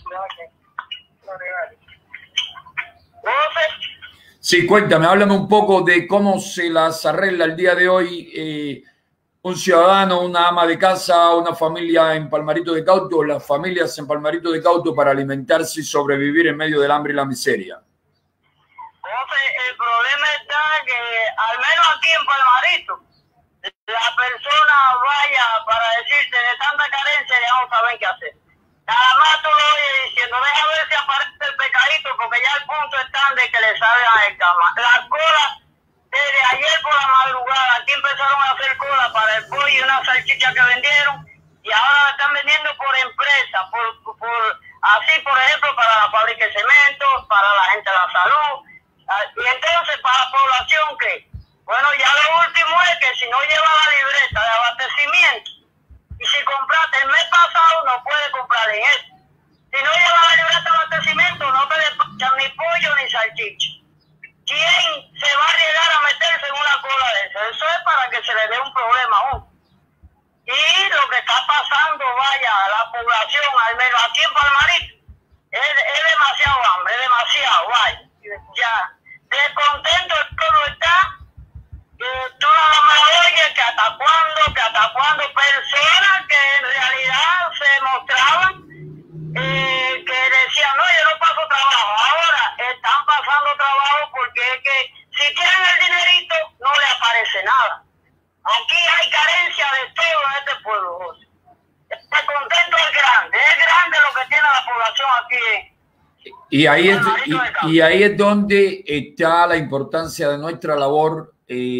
Sí, cuéntame, háblame un poco de cómo se las arregla el día de hoy eh, un ciudadano, una ama de casa, una familia en Palmarito de Cauto, las familias en Palmarito de Cauto para alimentarse y sobrevivir en medio del hambre y la miseria. José, el problema está que, al menos aquí en Palmarito, la persona vaya para decirte de tanta carencia ya no saben qué hacer. Nada más tú lo oyes diciendo, deja ver si aparece el pecadito, porque ya el punto están de que le salgan el cama. Las colas, desde ayer por la madrugada, aquí empezaron a hacer cola para el pollo y una salchicha que vendieron, y ahora la están vendiendo por empresa, por, por así por ejemplo para la fábrica de cemento, para la gente de la salud, y entonces para la población que, bueno, ya lo último es que si no lleva la libreta de abastecimiento, y si compraste el mes pasado, no puedes comprar en este. Si no lleva la libreta de abastecimiento, no te despachan ni pollo ni salchicha. ¿Quién se va a arriesgar a meterse en una cola de eso? Eso es para que se le dé un problema aún. Y lo que está pasando, vaya, a la población, al menos aquí en Palmarito, es, es demasiado hambre, es demasiado, vaya. Ya, descontento todo está. Eh, tú nada más oyes que hasta cuándo, que hasta cuándo personas que en realidad se mostraban eh, que decían, no, yo no paso trabajo. Ahora están pasando trabajo porque es que si tienen el dinerito no le aparece nada. Aquí hay carencia de todo en este pueblo, José. El descontento es grande, es grande lo que tiene la población aquí. Y ahí es, y, y ahí es donde está la importancia de nuestra labor Eh,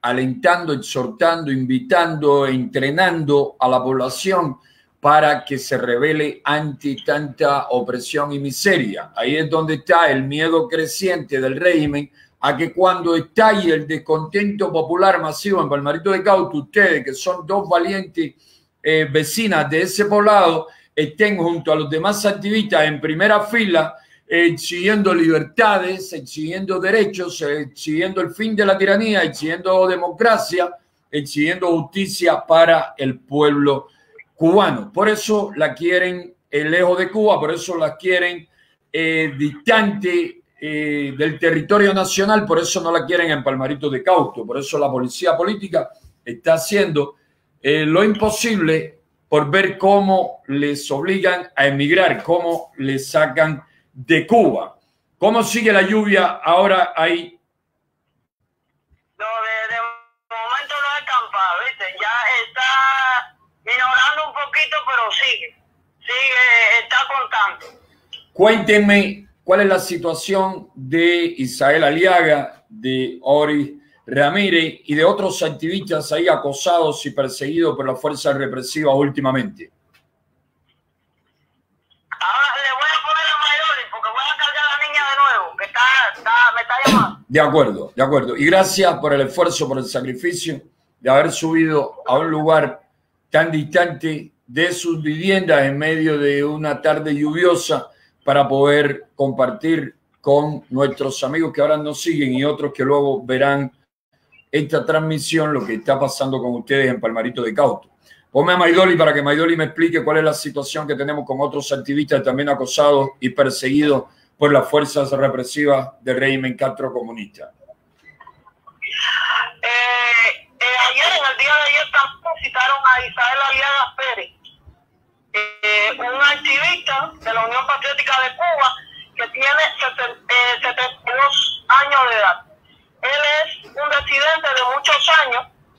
alentando, exhortando, invitando, entrenando a la población para que se rebele ante tanta opresión y miseria. Ahí es donde está el miedo creciente del régimen a que cuando estalle el descontento popular masivo en Palmarito de Cauto, ustedes, que son dos valientes eh, vecinas de ese poblado, estén junto a los demás activistas en primera fila, eh, exigiendo libertades, exigiendo derechos, eh, exigiendo el fin de la tiranía, exigiendo democracia, exigiendo justicia para el pueblo cubano. Por eso la quieren eh, lejos de Cuba, por eso la quieren eh, distante Eh, del territorio nacional, por eso no la quieren en Palmarito de Cauto, por eso la policía política está haciendo eh, lo imposible por ver cómo les obligan a emigrar, cómo les sacan de Cuba. ¿Cómo sigue la lluvia ahora ahí? No, de, de momento no es campado, ¿viste? Ya está minorando un poquito, pero sigue, sigue, está contando. Cuéntenme ¿cuál es la situación de Isael Aliaga, de Ori Ramírez y de otros activistas ahí acosados y perseguidos por las fuerzas represivas últimamente? Ahora le voy a poner a Mayoli porque voy a cargar a la niña de nuevo, que está, está, me está llamando. De acuerdo, de acuerdo. Y gracias por el esfuerzo, por el sacrificio de haber subido a un lugar tan distante de sus viviendas en medio de una tarde lluviosa para poder compartir con nuestros amigos que ahora nos siguen y otros que luego verán esta transmisión, lo que está pasando con ustedes en Palmarito de Cauto. Ponme a Maidoli para que Maidoli me explique cuál es la situación que tenemos con otros activistas también acosados y perseguidos por las fuerzas represivas del régimen Castro comunista. Eh, eh, ayer, en el día de ayer, también citaron a Isael Aliaga Pérez, Eh, un activista de la Unión Patriótica de Cuba que tiene setenta y dos años de edad. Él es un residente de muchos años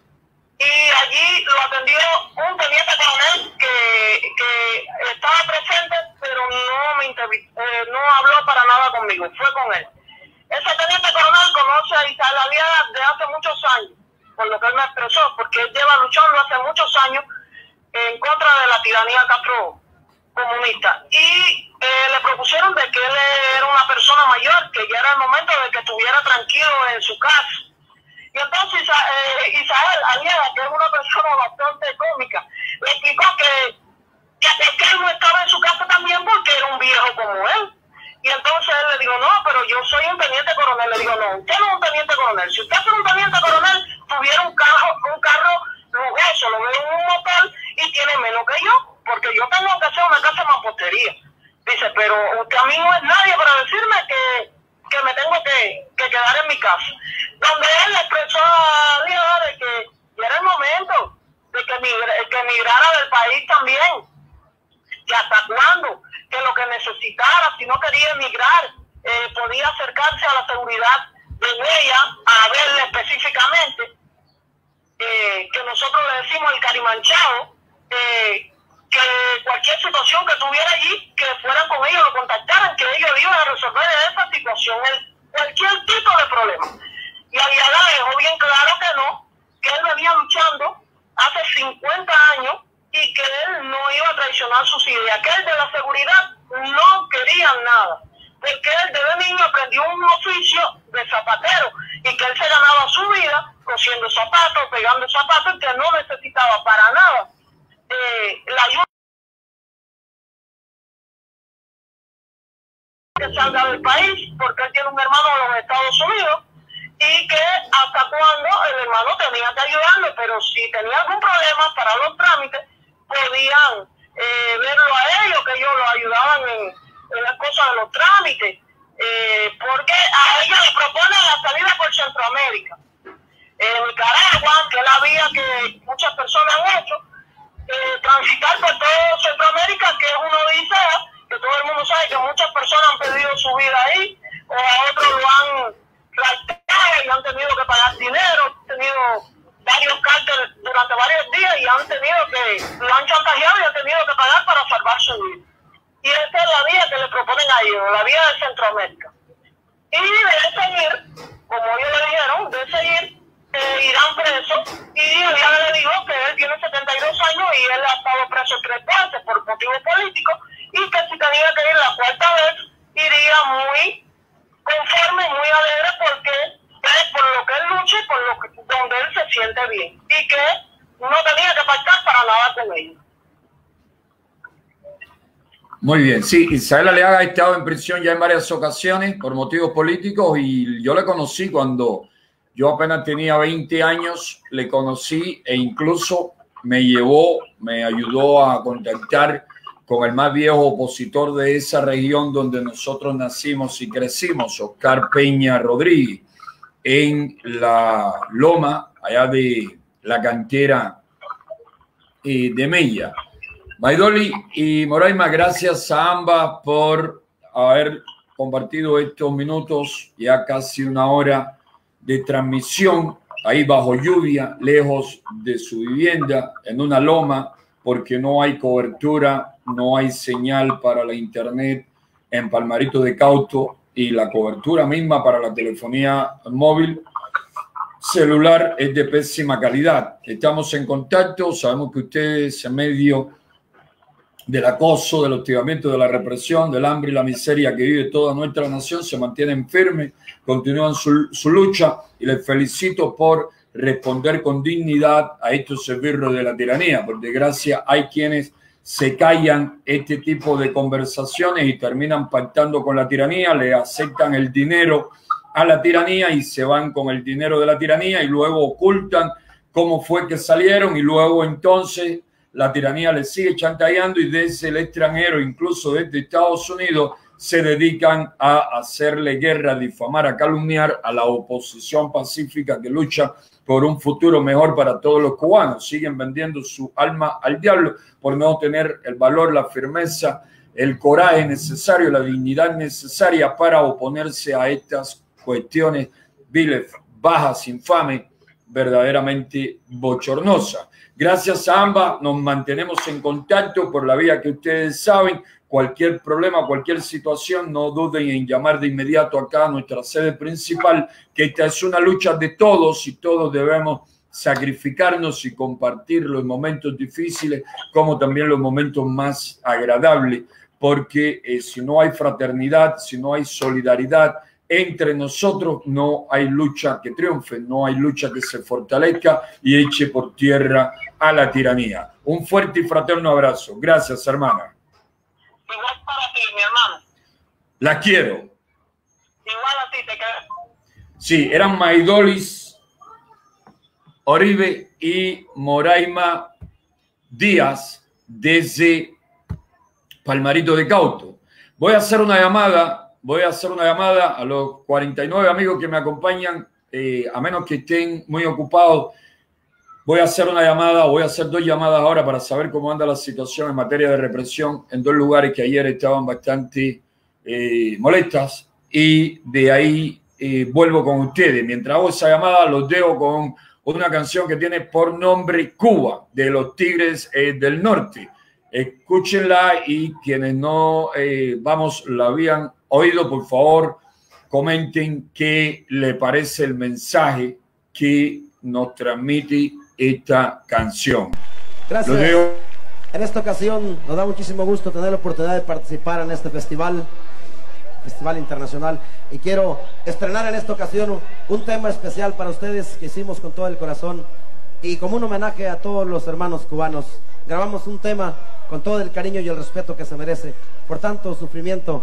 y allí lo atendió un teniente coronel que, que estaba presente, pero no me entrevistó, eh, no habló para nada conmigo, fue con él. Ese teniente coronel conoce a Isael Aliaga de hace muchos años, por lo que él me expresó, porque él lleva luchando hace muchos años en contra de la tiranía Castro comunista. Y eh, le propusieron de que él era una persona mayor, que ya era el momento de que estuviera tranquilo en su casa. Y entonces eh, Isael Aliaga, que es una persona bastante cómica, le explicó que, que, que él no estaba en su casa también porque era un viejo como él. Y entonces él le dijo, no, pero yo soy un teniente coronel. Le digo, no, usted no es un teniente coronel. Si usted fuera un teniente coronel, tuviera un carro, un carro lujoso, lo veo en un motel y tiene menos que yo, porque yo tengo que hacer una casa de mampostería. Dice, pero usted a mí no es nadie para decirme que, que me tengo que, que quedar en mi casa. Donde él le expresó a Dios de que ya era el momento de que, migra, que emigrara del país también, que hasta cuándo, que lo que necesitara, si no quería emigrar, eh, podía acercarse a la seguridad de ella, a verle específicamente, Eh, que nosotros le decimos el carimanchado, eh, que cualquier situación que tuviera allí, que fueran con ellos, lo contactaran, que ellos iban a resolver esa situación, el, cualquier tipo de problema. Y Aliaga dejó bien claro que no, que él venía luchando hace cincuenta años y que él no iba a traicionar sus ideas, que él de la seguridad no quería nada, porque él desde niño aprendió un oficio de zapatero y que él se ganaba su vida cosiendo zapatos, pegando zapatos, que no necesitaba para nada eh, la ayuda que salga del país, porque él tiene un hermano en los Estados Unidos y que hasta cuando el hermano tenía que ayudarle, pero si tenía algún problema para los trámites, podían eh, verlo a ellos, que ellos lo ayudaban en, en las cosas de los trámites, eh, porque a ellos le proponen la salida por Centroamérica. En Nicaragua, que es la vía que muchas personas han hecho, eh, transitar por todo Centroamérica, que es una odisea, que todo el mundo sabe que muchas personas han perdido su vida ahí, o a otros lo han raptado y han tenido que pagar dinero, han tenido varios cárteles durante varios días y han tenido que, lo han chantajeado y han tenido que pagar para salvar su vida. Y esa es la vía que le proponen a ellos, la vía de Centroamérica. Y de seguir, como ellos le dijeron, de seguir, eh, irán presos, y Eliana le dijo que él tiene setenta y dos años y él ha estado preso tres veces por motivos políticos, y que si tenía que ir la cuarta vez, iría muy conforme y muy alegre porque es por lo que él lucha y por lo que, donde él se siente bien, y que no tenía que pactar para nada con ellos. Muy bien, sí, Isabel Aliaga ha estado en prisión ya en varias ocasiones por motivos políticos, y yo le conocí cuando yo apenas tenía veinte años, le conocí e incluso me llevó, me ayudó a contactar con el más viejo opositor de esa región donde nosotros nacimos y crecimos, Oscar Peña Rodríguez, en la Loma, allá de la cantera eh, de Mella. Maidoli y Moraima, gracias a ambas por haber compartido estos minutos, ya casi una hora de transmisión, ahí bajo lluvia, lejos de su vivienda, en una loma, porque no hay cobertura, no hay señal para la internet en Palmarito de Cauto, y la cobertura misma para la telefonía móvil celular es de pésima calidad. Estamos en contacto, sabemos que ustedes en medio del acoso, del hostigamiento, de la represión, del hambre y la miseria que vive toda nuestra nación, se mantienen firmes, continúan su, su lucha, y les felicito por responder con dignidad a estos esbirros de la tiranía. Por desgracia, hay quienes se callan este tipo de conversaciones y terminan pactando con la tiranía, le aceptan el dinero a la tiranía y se van con el dinero de la tiranía, y luego ocultan cómo fue que salieron, y luego entonces la tiranía les sigue chantajeando, y desde el extranjero, incluso desde Estados Unidos, se dedican a hacerle guerra, a difamar, a calumniar a la oposición pacífica que lucha por un futuro mejor para todos los cubanos. Siguen vendiendo su alma al diablo por no tener el valor, la firmeza, el coraje necesario, la dignidad necesaria para oponerse a estas cuestiones viles, bajas, infames, verdaderamente bochornosas. Gracias a ambas, nos mantenemos en contacto por la vía que ustedes saben. Cualquier problema, cualquier situación, no duden en llamar de inmediato acá a nuestra sede principal, que esta es una lucha de todos, y todos debemos sacrificarnos y compartir los momentos difíciles como también los momentos más agradables, porque eh, si no hay fraternidad, si no hay solidaridad entre nosotros, no hay lucha que triunfe, no hay lucha que se fortalezca y eche por tierra a la tiranía. Un fuerte y fraterno abrazo. Gracias, hermana. Igual para ti, mi hermano. La quiero. Igual a ti, te quedas. Sí, eran Maidolis Oribe y Moraima Díaz desde Palmarito de Cauto. Voy a hacer una llamada, voy a hacer una llamada a los cuarenta y nueve amigos que me acompañan, eh, a menos que estén muy ocupados. Voy a hacer una llamada, voy a hacer dos llamadas ahora para saber cómo anda la situación en materia de represión en dos lugares que ayer estaban bastante eh, molestas, y de ahí eh, vuelvo con ustedes. Mientras hago esa llamada, los dejo con una canción que tiene por nombre Cuba, de los Tigres eh, del Norte. Escúchenla, y quienes no, eh, vamos, la habían oído, por favor, comenten qué le parece el mensaje que nos transmite esta canción. Gracias. En esta ocasión nos da muchísimo gusto tener la oportunidad de participar en este festival, Festival Internacional, y quiero estrenar en esta ocasión un tema especial para ustedes que hicimos con todo el corazón y como un homenaje a todos los hermanos cubanos. Grabamos un tema con todo el cariño y el respeto que se merece por tanto sufrimiento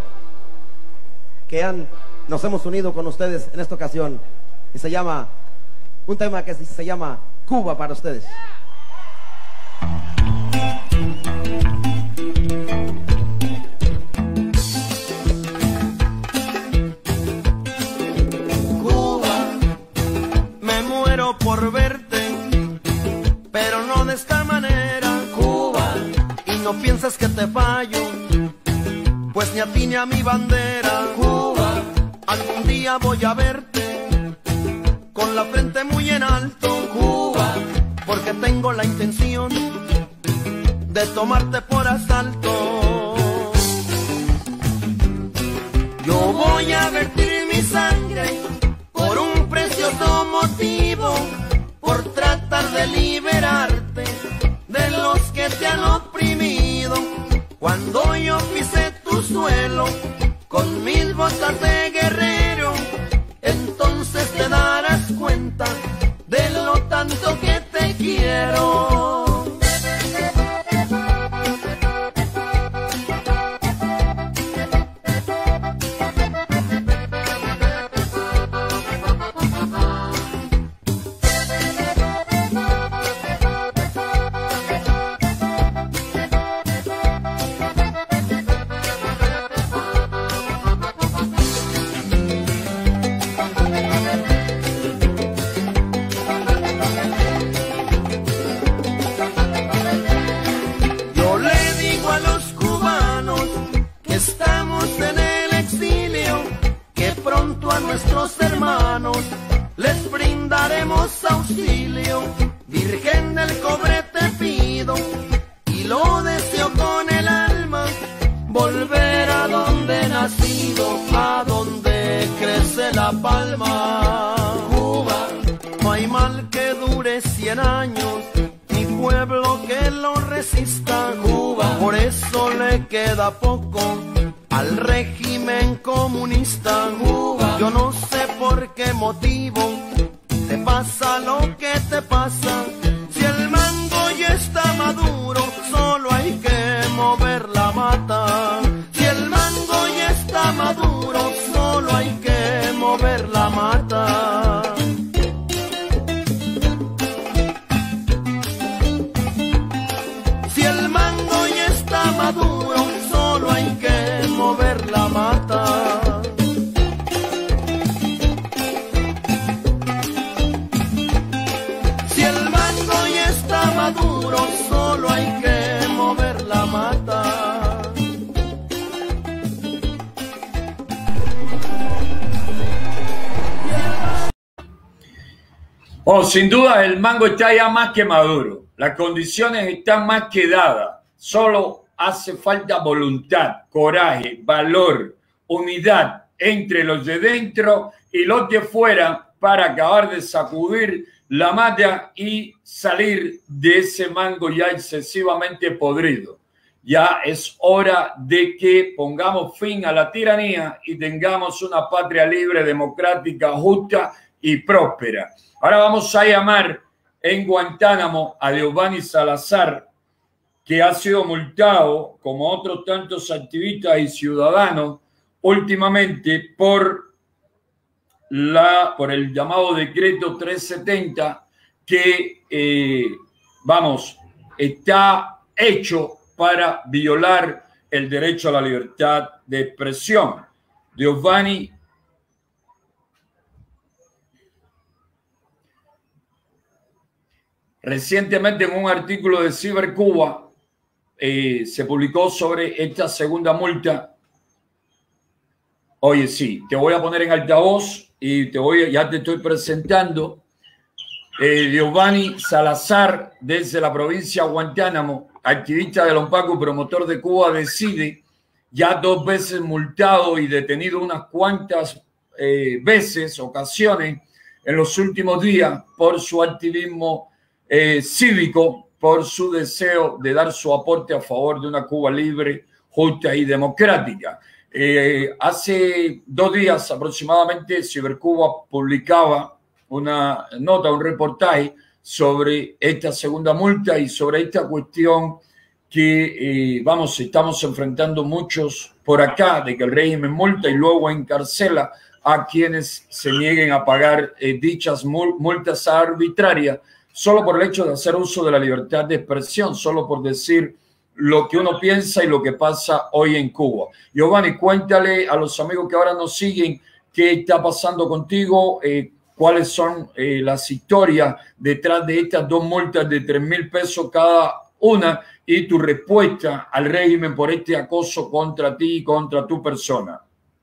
que han, nos hemos unido con ustedes en esta ocasión, y se llama, un tema que se llama Cuba para ustedes. Cuba, me muero por verte, pero no de esta manera, Cuba, y no pienses que te fallo, pues ni a ti ni a mi bandera, Cuba, algún día voy a verte con la frente muy en alto, Cuba, porque tengo la intención de tomarte por asalto. Yo voy a vertir mi sangre por un precioso motivo, tratar de liberarte de los que te han oprimido. Cuando yo pisé tu suelo con mis botas de guerrero, entonces te darás cuenta de lo tanto que te quiero. Nuestros hermanos les brindaremos auxilio. Virgen del Cobre te pido, y lo deseo con el alma, volver a donde he nacido, a donde crece la palma. Cuba, no hay mal que dure cien años, ni pueblo que lo resista. Cuba, por eso le queda poco al régimen comunista. Cuba, yo no sé por qué motivo te pasa lo que te pasa. Si el mango ya está maduro, solo hay que mover la mata. Si el mango ya está maduro, solo hay que mover la mata. Si el mango ya está maduro, solo hay que mover la mata. Si el mango ya está maduro, solo hay que mover la mata. Oh, sin duda el mango está ya más que maduro. Las condiciones están más que dadas. Solo hace falta voluntad, coraje, valor, unidad entre los de dentro y los de fuera para acabar de sacudir la mata y salir de ese mango ya excesivamente podrido. Ya es hora de que pongamos fin a la tiranía y tengamos una patria libre, democrática, justa y próspera. Ahora vamos a llamar en Guantánamo a Giovanni Salazar, que ha sido multado, como otros tantos activistas y ciudadanos, últimamente por, la, por el llamado decreto trescientos setenta, que, eh, vamos, está hecho para violar el derecho a la libertad de expresión. Giovanni recientemente en un artículo de Cibercuba eh, se publicó sobre esta segunda multa. Oye, sí, te voy a poner en altavoz y te voy, ya te estoy presentando. Eh, Giovanni Salazar, desde la provincia de Guantánamo, activista de Lompaco y promotor de Cuba Decide, ya dos veces multado y detenido unas cuantas eh, veces, ocasiones, en los últimos días por su activismo Eh, cívico, por su deseo de dar su aporte a favor de una Cuba libre, justa y democrática. Eh, hace dos días aproximadamente Cibercuba publicaba una nota, un reportaje sobre esta segunda multa y sobre esta cuestión que, eh, vamos, estamos enfrentando muchos por acá, de que el régimen multa y luego encarcela a quienes se nieguen a pagar eh, dichas multas arbitrarias, solo por el hecho de hacer uso de la libertad de expresión, solo por decir lo que uno piensa y lo que pasa hoy en Cuba. Giovanni, cuéntale a los amigos que ahora nos siguen qué está pasando contigo, eh, cuáles son eh, las historias detrás de estas dos multas de tres mil pesos cada una y tu respuesta al régimen por este acoso contra ti y contra tu persona.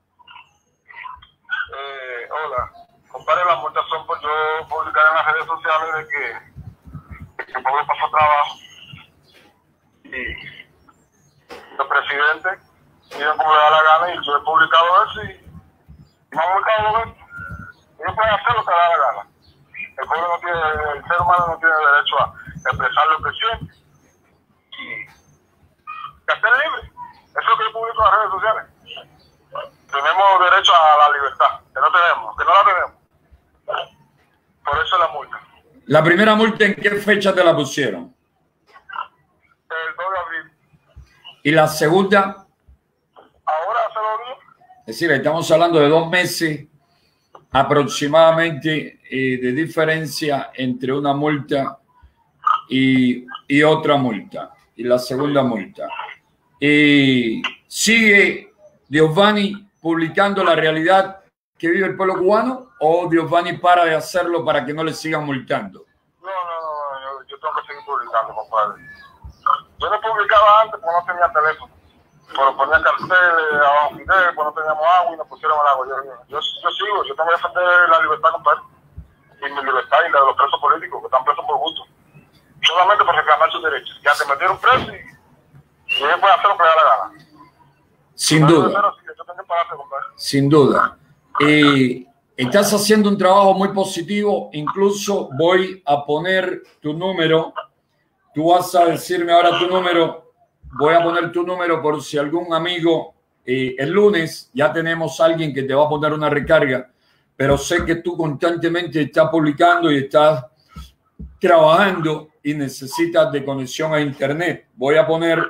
Eh, hola. Compadre, las multas son por yo publicar en las redes sociales de que, que el pueblo pasó trabajo y los presidentes piden como le da la gana y yo he publicado eso y me han multado dos veces. Ellos pueden hacer lo que le da la gana. El pueblo no tiene, el ser humano no tiene derecho a expresar lo que siente y a ser libre. Eso es lo que yo publico en las redes sociales. Tenemos derecho a la libertad, que no tenemos, que no la tenemos. Por eso es la multa. ¿La primera multa en qué fecha te la pusieron? El dos de abril. ¿Y la segunda? Ahora hace dos días. Es decir, estamos hablando de dos meses aproximadamente eh, de diferencia entre una multa y, y otra multa, y la segunda multa. Y sigue Diosvani publicando la realidad que vive el pueblo cubano, o Diosvani para de hacerlo para que no le sigan multando? No, no, no, yo, yo tengo que seguir publicando, compadre. Yo no publicaba antes porque no tenía teléfono. Pero ponía carteles abajo Fidel, pues no teníamos agua y nos pusieron el agua. Yo, yo, yo sigo, yo tengo que defender la libertad, compadre. Y mi libertad y la de los presos políticos, que están presos por gusto. Solamente por reclamar sus derechos. Ya te metieron preso y, y él puede hacer lo que le da la gana. Sin Pero duda. yo, yo tengo que pararse, compadre. Sin duda. Eh, estás haciendo un trabajo muy positivo. Incluso voy a poner tu número. Tú vas a decirme ahora tu número. Voy a poner tu número por si algún amigo, eh, el lunes ya tenemos a alguien que te va a poner una recarga, pero sé que tú constantemente estás publicando y estás trabajando y necesitas de conexión a internet. Voy a poner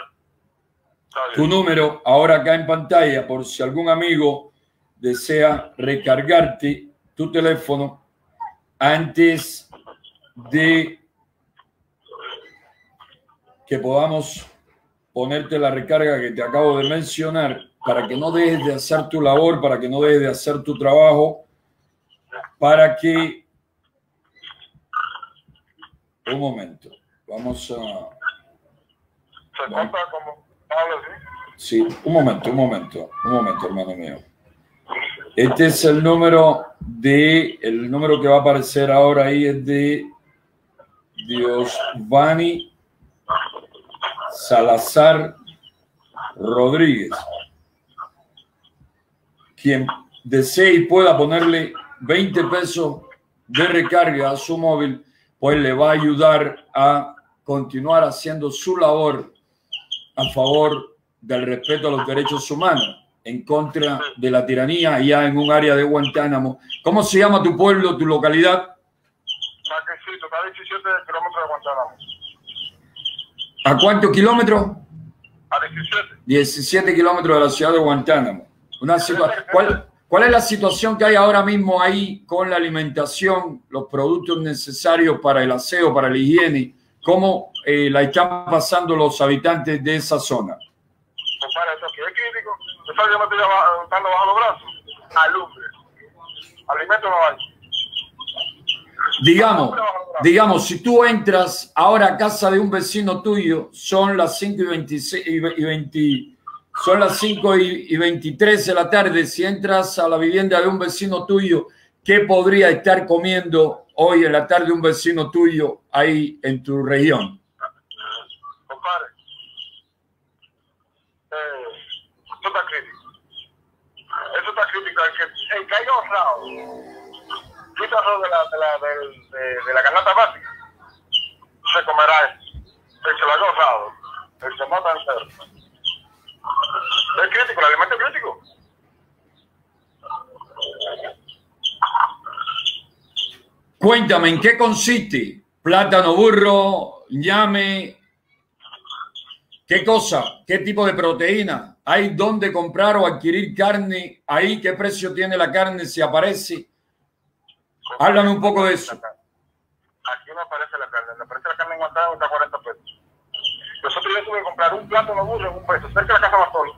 tu número ahora acá en pantalla por si algún amigo desea recargarte tu teléfono antes de que podamos ponerte la recarga que te acabo de mencionar, para que no dejes de hacer tu labor, para que no dejes de hacer tu trabajo, para que... Un momento, vamos a... ¿Se cuenta como Pablo, sí? Sí, un momento, un momento, un momento, hermano mío. Este es el número de... El número que va a aparecer ahora ahí es de Diosvani Salazar Rodríguez. Quien desee y pueda ponerle veinte pesos de recarga a su móvil, pues le va a ayudar a continuar haciendo su labor a favor del respeto a los derechos humanos, en contra de la tiranía allá en un área de Guantánamo. ¿Cómo se llama tu pueblo, tu localidad? Saquecito, está a diecisiete kilómetros de Guantánamo. ¿A cuántos kilómetros? A diecisiete. diecisiete kilómetros de la ciudad de Guantánamo. Una situa- ¿Cuál, ¿Cuál es la situación que hay ahora mismo ahí con la alimentación, los productos necesarios para el aseo, para la higiene? ¿Cómo eh, la están pasando los habitantes de esa zona? Compadre, esto aquí es crítico. Eso yo me estoy estando bajo los brazos. Alumbre. Alimento no hay. Digamos, digamos, si tú entras ahora a casa de un vecino tuyo, son las cinco y veintiséis y veinte, son las cinco y veintitrés de la tarde. Si entras a la vivienda de un vecino tuyo, ¿qué podría estar comiendo hoy en la tarde un vecino tuyo ahí en tu región? Compadre, eh, esto está crítico. Eso está crítico. El que, el que haya ahorrado quita arroz de la, de, la, de, de, de la canasta básica, se comerá eso. El que lo haya ahorrado, el que no está enfermo. Es crítico, el alimento es crítico. Cuéntame, ¿en qué consiste? Plátano burro, ñame, ¿qué cosa? ¿Qué tipo de proteína? ¿Hay dónde comprar o adquirir carne? ¿Ahí qué precio tiene la carne si aparece? Háblame un poco de eso. Aquí no aparece la carne, aparece la carne en Guantánamo, está a cuarenta pesos. Nosotros yo tuve que comprar un plátano burro en un peso, cerca de la casa Bastón.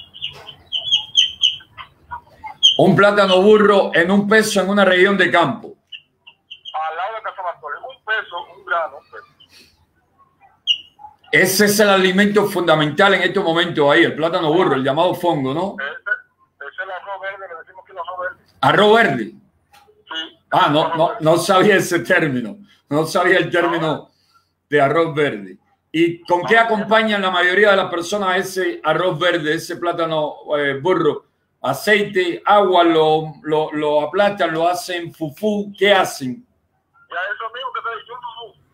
Un plátano burro en un peso en una región de campo. Al lado de casa Bastón, un peso, un grano, un peso. Ese es el alimento fundamental en estos momentos ahí, el plátano burro, el llamado fongo, ¿no? Ese, ese es el arroz verde, le decimos que es el arroz verde. Arroz verde. Sí. Ah, no, no, no sabía ese término. No sabía el término de arroz verde. ¿Y con qué acompañan la mayoría de las personas ese arroz verde, ese plátano eh, burro? Aceite, agua, lo, lo, lo aplastan, lo hacen fufú. ¿Qué hacen? Ya eso mismo que te dicho.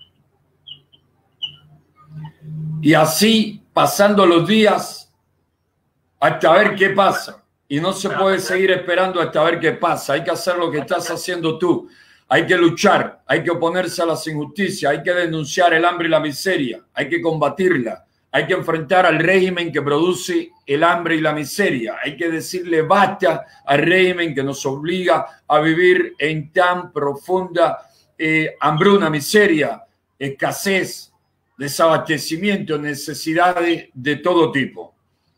Y así, pasando los días, hasta ver qué pasa. Y no se puede seguir esperando hasta ver qué pasa. Hay que hacer lo que estás haciendo tú. Hay que luchar, hay que oponerse a las injusticias, hay que denunciar el hambre y la miseria, hay que combatirla, hay que enfrentar al régimen que produce el hambre y la miseria, hay que decirle basta al régimen que nos obliga a vivir en tan profunda eh, hambruna, miseria, escasez, desabastecimiento, necesidades de todo tipo.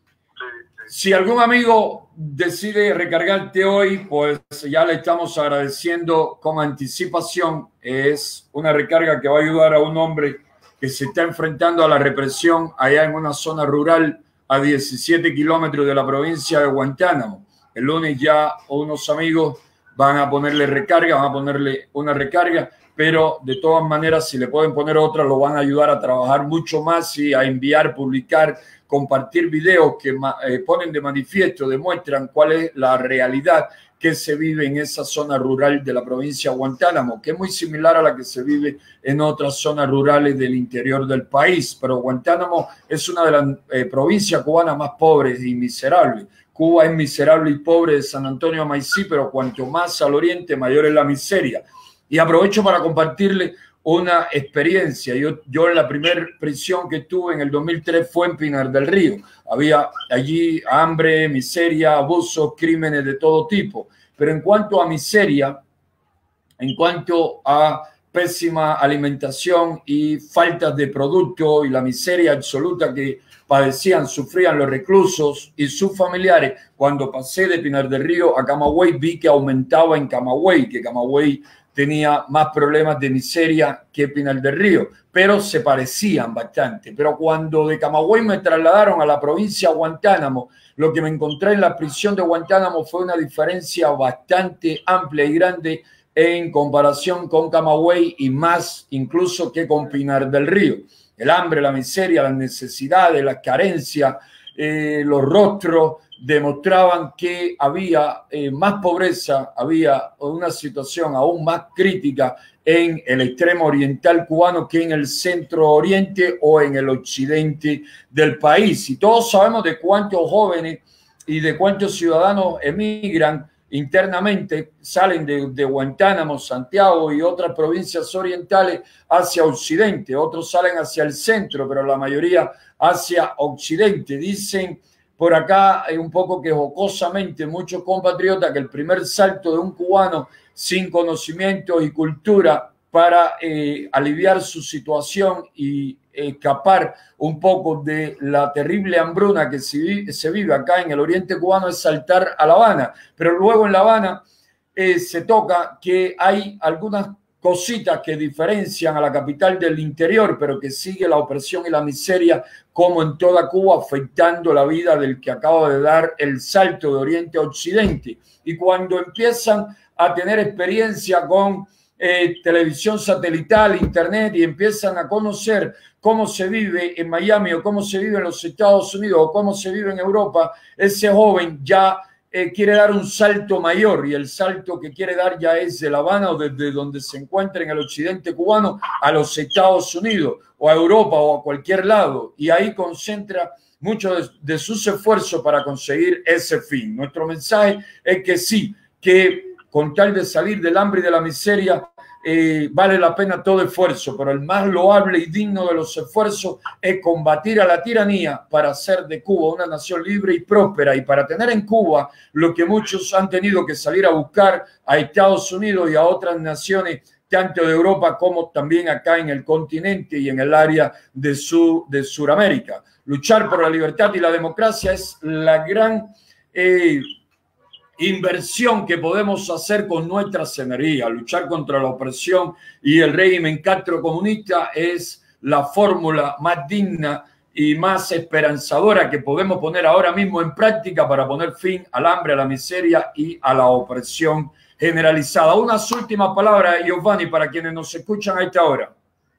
Si algún amigo decide recargarte hoy, pues ya le estamos agradeciendo con anticipación. Es una recarga que va a ayudar a un hombre que se está enfrentando a la represión allá en una zona rural a diecisiete kilómetros de la provincia de Guantánamo. El lunes ya unos amigos van a ponerle recarga, van a ponerle una recarga, pero de todas maneras, si le pueden poner otra, lo van a ayudar a trabajar mucho más y a enviar, publicar, compartir videos que eh, ponen de manifiesto, demuestran cuál es la realidad que se vive en esa zona rural de la provincia de Guantánamo, que es muy similar a la que se vive en otras zonas rurales del interior del país. Pero Guantánamo es una de las eh, provincias cubanas más pobres y miserables. Cuba es miserable y pobre de San Antonio a Maicí, pero cuanto más al oriente, mayor es la miseria. Y aprovecho para compartirle una experiencia. Yo, yo en la primera prisión que tuve en el dos mil tres fue en Pinar del Río. Había allí hambre, miseria, abusos, crímenes de todo tipo. Pero en cuanto a miseria, en cuanto a pésima alimentación y faltas de producto y la miseria absoluta que padecían, sufrían los reclusos y sus familiares, cuando pasé de Pinar del Río a Camagüey vi que aumentaba en Camagüey, que Camagüey tenía más problemas de miseria que Pinar del Río, pero se parecían bastante. Pero cuando de Camagüey me trasladaron a la provincia de Guantánamo, lo que me encontré en la prisión de Guantánamo fue una diferencia bastante amplia y grande en comparación con Camagüey y más incluso que con Pinar del Río. El hambre, la miseria, las necesidades, las carencias, eh, los rostros demostraban que había eh, más pobreza, había una situación aún más crítica en el extremo oriental cubano que en el centro oriente o en el occidente del país. Y todos sabemos de cuántos jóvenes y de cuántos ciudadanos emigran internamente, salen de, de Guantánamo, Santiago y otras provincias orientales hacia occidente. Otros salen hacia el centro, pero la mayoría hacia occidente. Dicen por acá un poco que jocosamente muchos compatriotas que el primer salto de un cubano sin conocimiento y cultura para eh, aliviar su situación y escapar un poco de la terrible hambruna que se, se vive acá en el oriente cubano es saltar a La Habana. Pero luego en La Habana eh, se toca que hay algunas cositas que diferencian a la capital del interior, pero que sigue la opresión y la miseria como en toda Cuba, afectando la vida del que acaba de dar el salto de oriente a occidente. Y cuando empiezan a tener experiencia con eh, televisión satelital, internet, y empiezan a conocer cómo se vive en Miami o cómo se vive en los Estados Unidos o cómo se vive en Europa, ese joven ya Eh, quiere dar un salto mayor, y el salto que quiere dar ya es de La Habana o desde donde se encuentra en el occidente cubano a los Estados Unidos o a Europa o a cualquier lado, y ahí concentra mucho de, de sus esfuerzos para conseguir ese fin. Nuestro mensaje es que sí, que con tal de salir del hambre y de la miseria eh, vale la pena todo esfuerzo, pero el más loable y digno de los esfuerzos es combatir a la tiranía para hacer de Cuba una nación libre y próspera, y para tener en Cuba lo que muchos han tenido que salir a buscar a Estados Unidos y a otras naciones, tanto de Europa como también acá en el continente y en el área de, su, de Sudamérica. Luchar por la libertad y la democracia es la gran eh, inversión que podemos hacer con nuestras energías. Luchar contra la opresión y el régimen castrocomunista es la fórmula más digna y más esperanzadora que podemos poner ahora mismo en práctica para poner fin al hambre, a la miseria y a la opresión generalizada. Unas últimas palabras, Giovanni, para quienes nos escuchan a esta hora.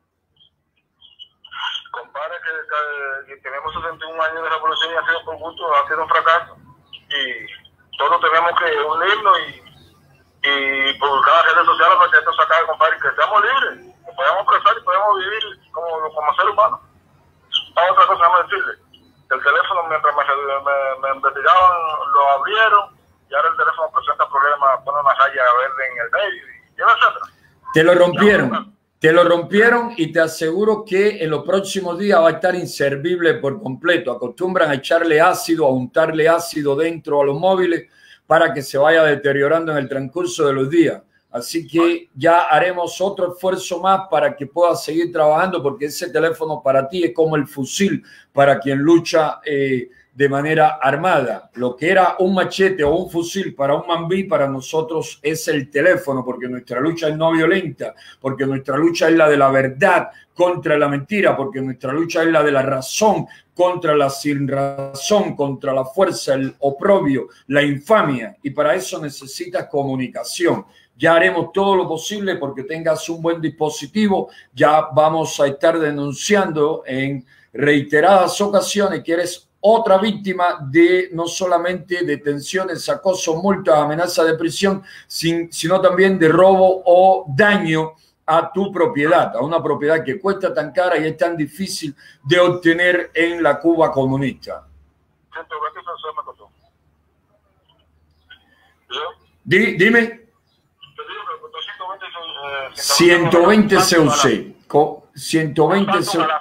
Compadre, que, que, que tenemos sesenta y un años de revolución y ha sido por gusto, ha sido un fracaso. Y todos tenemos que unirnos y, y publicar en las redes sociales para que esto se acabe, compadre, que seamos libres, que podamos expresar y podamos vivir como, como ser humano. Ah, otra cosa, vamos a decirle, el teléfono mientras me, me, me investigaban lo abrieron y ahora el teléfono presenta problemas, pone una raya verde en el medio y etcétera. Te lo rompieron, te lo rompieron y te aseguro que en los próximos días va a estar inservible por completo. Acostumbran a echarle ácido, a untarle ácido dentro a los móviles para que se vaya deteriorando en el transcurso de los días. Así que ya haremos otro esfuerzo más para que puedas seguir trabajando, porque ese teléfono para ti es como el fusil para quien lucha eh, de manera armada. Lo que era un machete o un fusil para un mambí, para nosotros es el teléfono, porque nuestra lucha es no violenta, porque nuestra lucha es la de la verdad contra la mentira, porque nuestra lucha es la de la razón contra la sin razón, contra la fuerza, el oprobio, la infamia, y para eso necesitas comunicación. Ya haremos todo lo posible porque tengas un buen dispositivo. Ya vamos a estar denunciando en reiteradas ocasiones que eres otra víctima de no solamente detenciones, acoso, multas, amenaza de prisión, sin, sino también de robo o daño a tu propiedad, a una propiedad que cuesta tan cara y es tan difícil de obtener en la Cuba comunista. Di, dime. ciento veinte C U C, ciento veinte C U C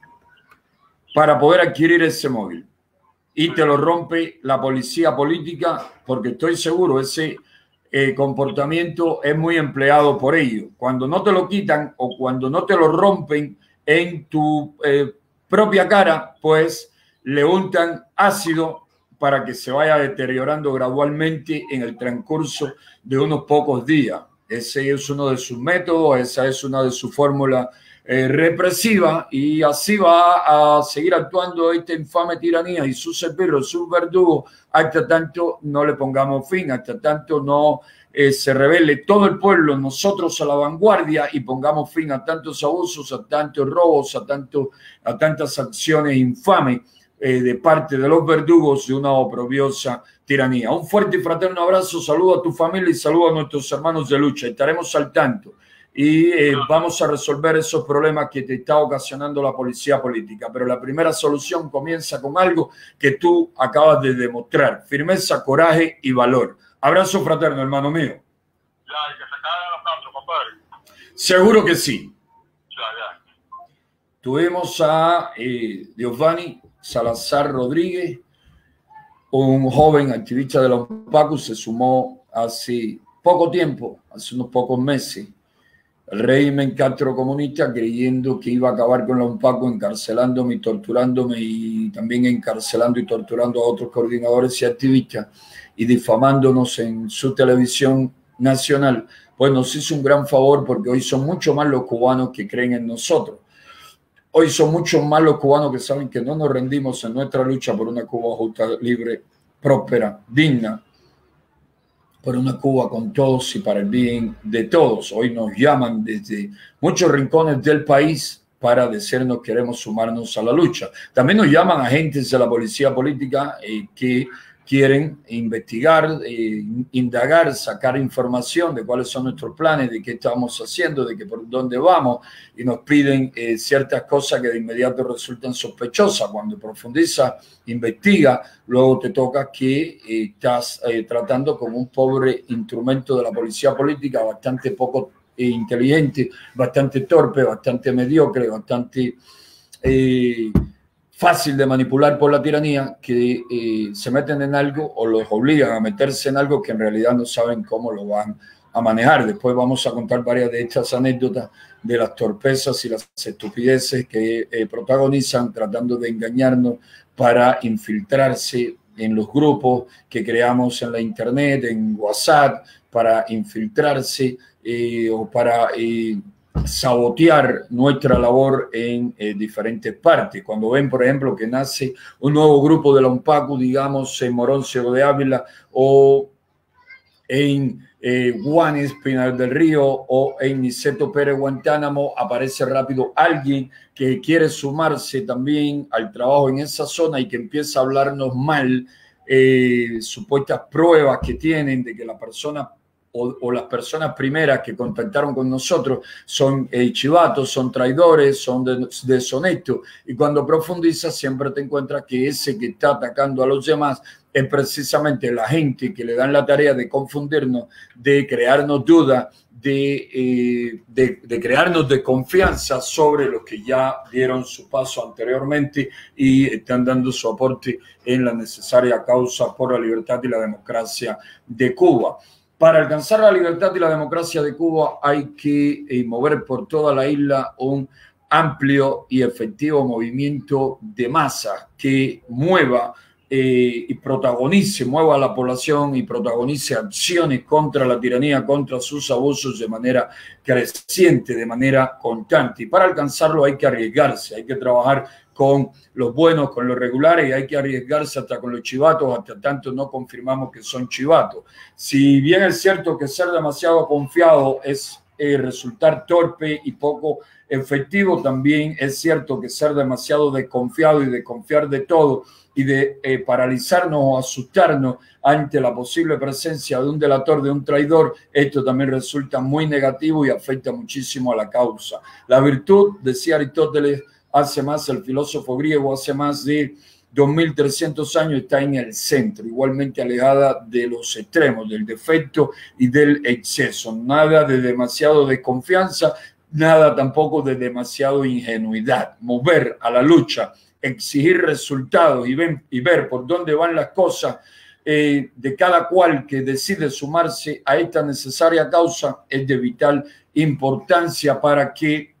para poder adquirir ese móvil, y te lo rompe la policía política, porque estoy seguro ese eh, comportamiento es muy empleado por ellos. Cuando no te lo quitan o cuando no te lo rompen en tu eh, propia cara, pues le untan ácido para que se vaya deteriorando gradualmente en el transcurso de unos pocos días. Ese es uno de sus métodos, esa es una de sus fórmulas eh, represivas, y así va a seguir actuando esta infame tiranía y sus esbirros, sus verdugos, hasta tanto no le pongamos fin, hasta tanto no eh, se revele todo el pueblo, nosotros a la vanguardia, y pongamos fin a tantos abusos, a tantos robos, a, tanto, a tantas acciones infames eh, de parte de los verdugos de una oprobiosa tiranía. Un fuerte y fraterno abrazo, saludo a tu familia y saludo a nuestros hermanos de lucha. Estaremos al tanto y eh, vamos a resolver esos problemas que te está ocasionando la policía política. Pero la primera solución comienza con algo que tú acabas de demostrar: firmeza, coraje y valor. Abrazo fraterno, hermano mío. Ya, y que se caigan los cantos, compadre. Seguro que sí. Ya, ya. Tuvimos a eh, Giovanni Salazar Rodríguez, un joven activista de la UNPACU, se sumó hace poco tiempo, hace unos pocos meses, el régimen castrocomunista, creyendo que iba a acabar con la UNPACU encarcelándome y torturándome, y también encarcelando y torturando a otros coordinadores y activistas y difamándonos en su televisión nacional. Pues nos hizo un gran favor, porque hoy son mucho más los cubanos que creen en nosotros. Hoy son muchos más los cubanos que saben que no nos rendimos en nuestra lucha por una Cuba justa, libre, próspera, digna, por una Cuba con todos y para el bien de todos. Hoy nos llaman desde muchos rincones del país para decirnos que queremos sumarnos a la lucha. También nos llaman agentes de la policía política eh, que quieren investigar, eh, indagar, sacar información de cuáles son nuestros planes, de qué estamos haciendo, de que por dónde vamos, y nos piden eh, ciertas cosas que de inmediato resultan sospechosas. Cuando profundiza, investiga, luego te toca que eh, estás eh, tratando con un pobre instrumento de la policía política bastante poco eh, inteligente, bastante torpe, bastante mediocre, bastante Eh, fácil de manipular por la tiranía, que eh, se meten en algo o los obligan a meterse en algo que en realidad no saben cómo lo van a manejar. Después vamos a contar varias de estas anécdotas de las torpezas y las estupideces que eh, protagonizan tratando de engañarnos para infiltrarse en los grupos que creamos en la internet, en WhatsApp, para infiltrarse eh, o para eh, sabotear nuestra labor en eh, diferentes partes. Cuando ven, por ejemplo, que nace un nuevo grupo de la UNPACU, digamos, en Morón Ciego de Ávila, o en eh, Guanes, Pinar del Río, o en Niceto Pérez, Guantánamo, aparece rápido alguien que quiere sumarse también al trabajo en esa zona y que empieza a hablarnos mal, eh, supuestas pruebas que tienen de que la persona o, o las personas primeras que contactaron con nosotros son eh, chivatos, son traidores, son deshonestos, y cuando profundizas siempre te encuentras que ese que está atacando a los demás es precisamente la gente que le dan la tarea de confundirnos, de crearnos dudas, de, eh, de, de crearnos desconfianza sobre los que ya dieron su paso anteriormente y están dando su aporte en la necesaria causa por la libertad y la democracia de Cuba. Para alcanzar la libertad y la democracia de Cuba hay que eh, mover por toda la isla un amplio y efectivo movimiento de masa que mueva Eh, y protagonice, mueva a la población y protagonice acciones contra la tiranía, contra sus abusos de manera creciente, de manera constante. Y para alcanzarlo hay que arriesgarse, hay que trabajar con los buenos, con los regulares, y hay que arriesgarse hasta con los chivatos, hasta tanto no confirmamos que son chivatos. Si bien es cierto que ser demasiado confiado es eh, resultar torpe y poco efectivo, también es cierto que ser demasiado desconfiado y de confiar de todo y de eh, paralizarnos o asustarnos ante la posible presencia de un delator, de un traidor, esto también resulta muy negativo y afecta muchísimo a la causa. La virtud, decía Aristóteles, hace más, el filósofo griego, hace más de dos mil trescientos años, está en el centro, igualmente alejada de los extremos, del defecto y del exceso. Nada de demasiado desconfianza, nada tampoco de demasiado ingenuidad. Mover a la lucha, exigir resultados y, ven, y ver por dónde van las cosas eh, de cada cual que decide sumarse a esta necesaria causa es de vital importancia para que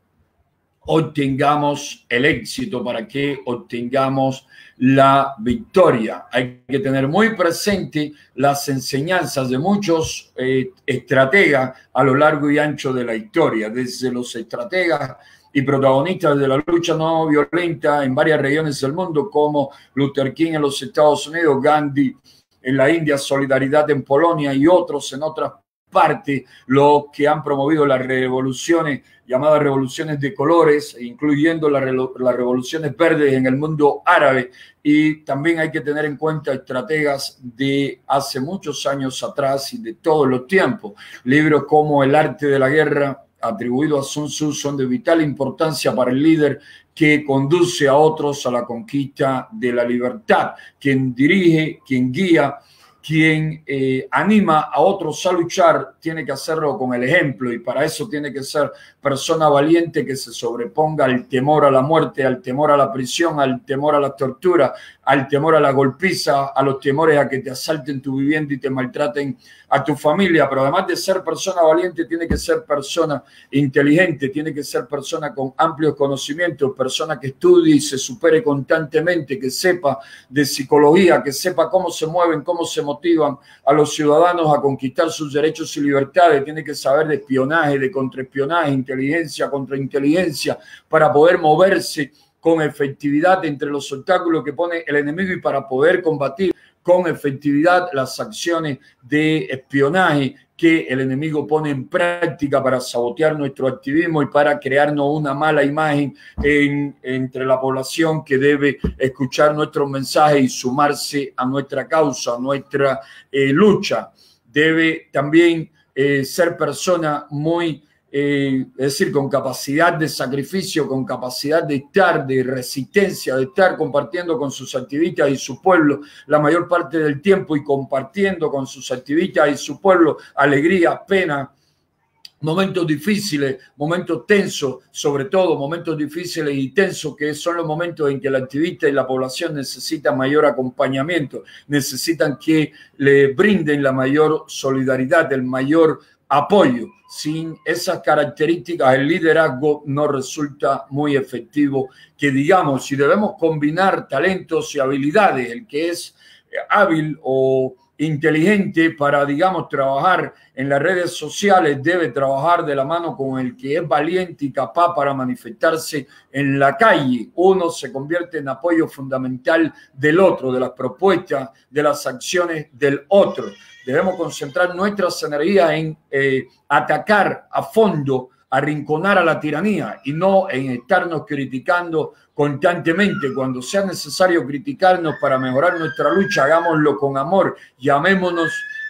obtengamos el éxito, para que obtengamos la victoria. Hay que tener muy presente las enseñanzas de muchos eh, estrategas a lo largo y ancho de la historia, desde los estrategas y protagonistas de la lucha no violenta en varias regiones del mundo, como Luther King en los Estados Unidos, Gandhi en la India, Solidaridad en Polonia y otros en otras partes, los que han promovido las revoluciones, llamadas revoluciones de colores, incluyendo las, las revoluciones verdes en el mundo árabe. Y también hay que tener en cuenta estrategas de hace muchos años atrás y de todos los tiempos. Libros como El arte de la guerra, atribuido a Sun Tzu, son de vital importancia para el líder que conduce a otros a la conquista de la libertad, quien dirige, quien guía, quien eh, anima a otros a luchar, tiene que hacerlo con el ejemplo, y para eso tiene que ser persona valiente que se sobreponga al temor a la muerte, al temor a la prisión, al temor a la tortura, al temor a la golpiza, a los temores a que te asalten tu vivienda y te maltraten a tu familia. Pero además de ser persona valiente, tiene que ser persona inteligente, tiene que ser persona con amplios conocimientos, persona que estudie y se supere constantemente, que sepa de psicología, que sepa cómo se mueven, cómo se motivan a los ciudadanos a conquistar sus derechos y libertades. Tiene que saber de espionaje, de contraespionaje, inteligencia, contrainteligencia, para poder moverse con efectividad entre los obstáculos que pone el enemigo y para poder combatir con efectividad las acciones de espionaje que el enemigo pone en práctica para sabotear nuestro activismo y para crearnos una mala imagen en, entre la población que debe escuchar nuestros mensajes y sumarse a nuestra causa, a nuestra eh, lucha. Debe también eh, ser persona muy Eh, es decir, con capacidad de sacrificio, con capacidad de estar, de resistencia, de estar compartiendo con sus activistas y su pueblo la mayor parte del tiempo y compartiendo con sus activistas y su pueblo alegría, pena, momentos difíciles, momentos tensos, sobre todo momentos difíciles y tensos, que son los momentos en que el activista y la población necesitan mayor acompañamiento, necesitan que le brinden la mayor solidaridad, el mayor apoyo. Sin esas características, el liderazgo no resulta muy efectivo, que digamos, si debemos combinar talentos y habilidades, el que es hábil o inteligente para, digamos, trabajar en las redes sociales debe trabajar de la mano con el que es valiente y capaz para manifestarse en la calle. Uno se convierte en apoyo fundamental del otro, de las propuestas, de las acciones del otro. Debemos concentrar nuestras energías en eh, atacar a fondo, arrinconar a la tiranía y no en estarnos criticando constantemente. Cuando sea necesario criticarnos para mejorar nuestra lucha, hagámoslo con amor, llamémonos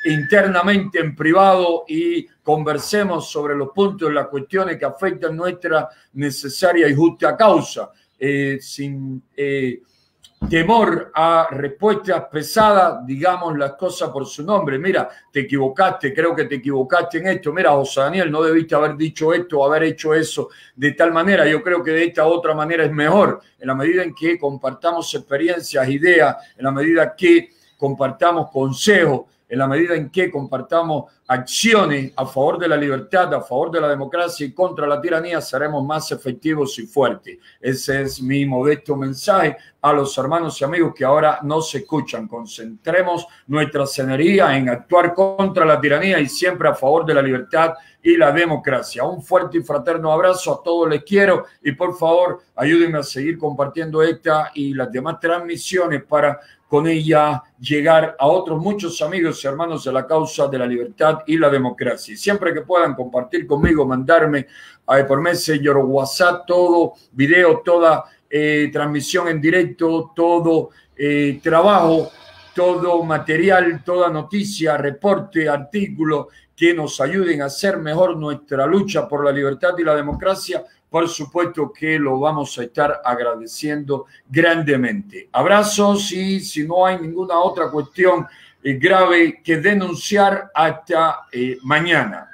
internamente en privado y conversemos sobre los puntos, las cuestiones que afectan nuestra necesaria y justa causa, eh, sin eh, temor a respuestas pesadas. Digamos las cosas por su nombre. Mira, te equivocaste, creo que te equivocaste en esto. Mira, José Daniel, no debiste haber dicho esto, haber hecho eso de tal manera. Yo creo que de esta otra manera es mejor, en la medida en que compartamos experiencias, ideas, en la medida que compartamos consejos, en la medida en que compartamos acciones a favor de la libertad, a favor de la democracia y contra la tiranía, seremos más efectivos y fuertes. Ese es mi modesto mensaje a los hermanos y amigos que ahora nos escuchan. Concentremos nuestra energía en actuar contra la tiranía y siempre a favor de la libertad y la democracia. Un fuerte y fraterno abrazo, a todos les quiero y por favor ayúdenme a seguir compartiendo esta y las demás transmisiones para con ella llegar a otros muchos amigos y hermanos de la causa de la libertad y la democracia. Y siempre que puedan compartir conmigo, mandarme eh, por Messenger o WhatsApp todo video, toda eh, transmisión en directo, todo eh, trabajo, todo material, toda noticia, reporte, artículo que nos ayuden a hacer mejor nuestra lucha por la libertad y la democracia. Por supuesto que lo vamos a estar agradeciendo grandemente. Abrazos y si no hay ninguna otra cuestión eh, grave que denunciar, hasta eh, mañana.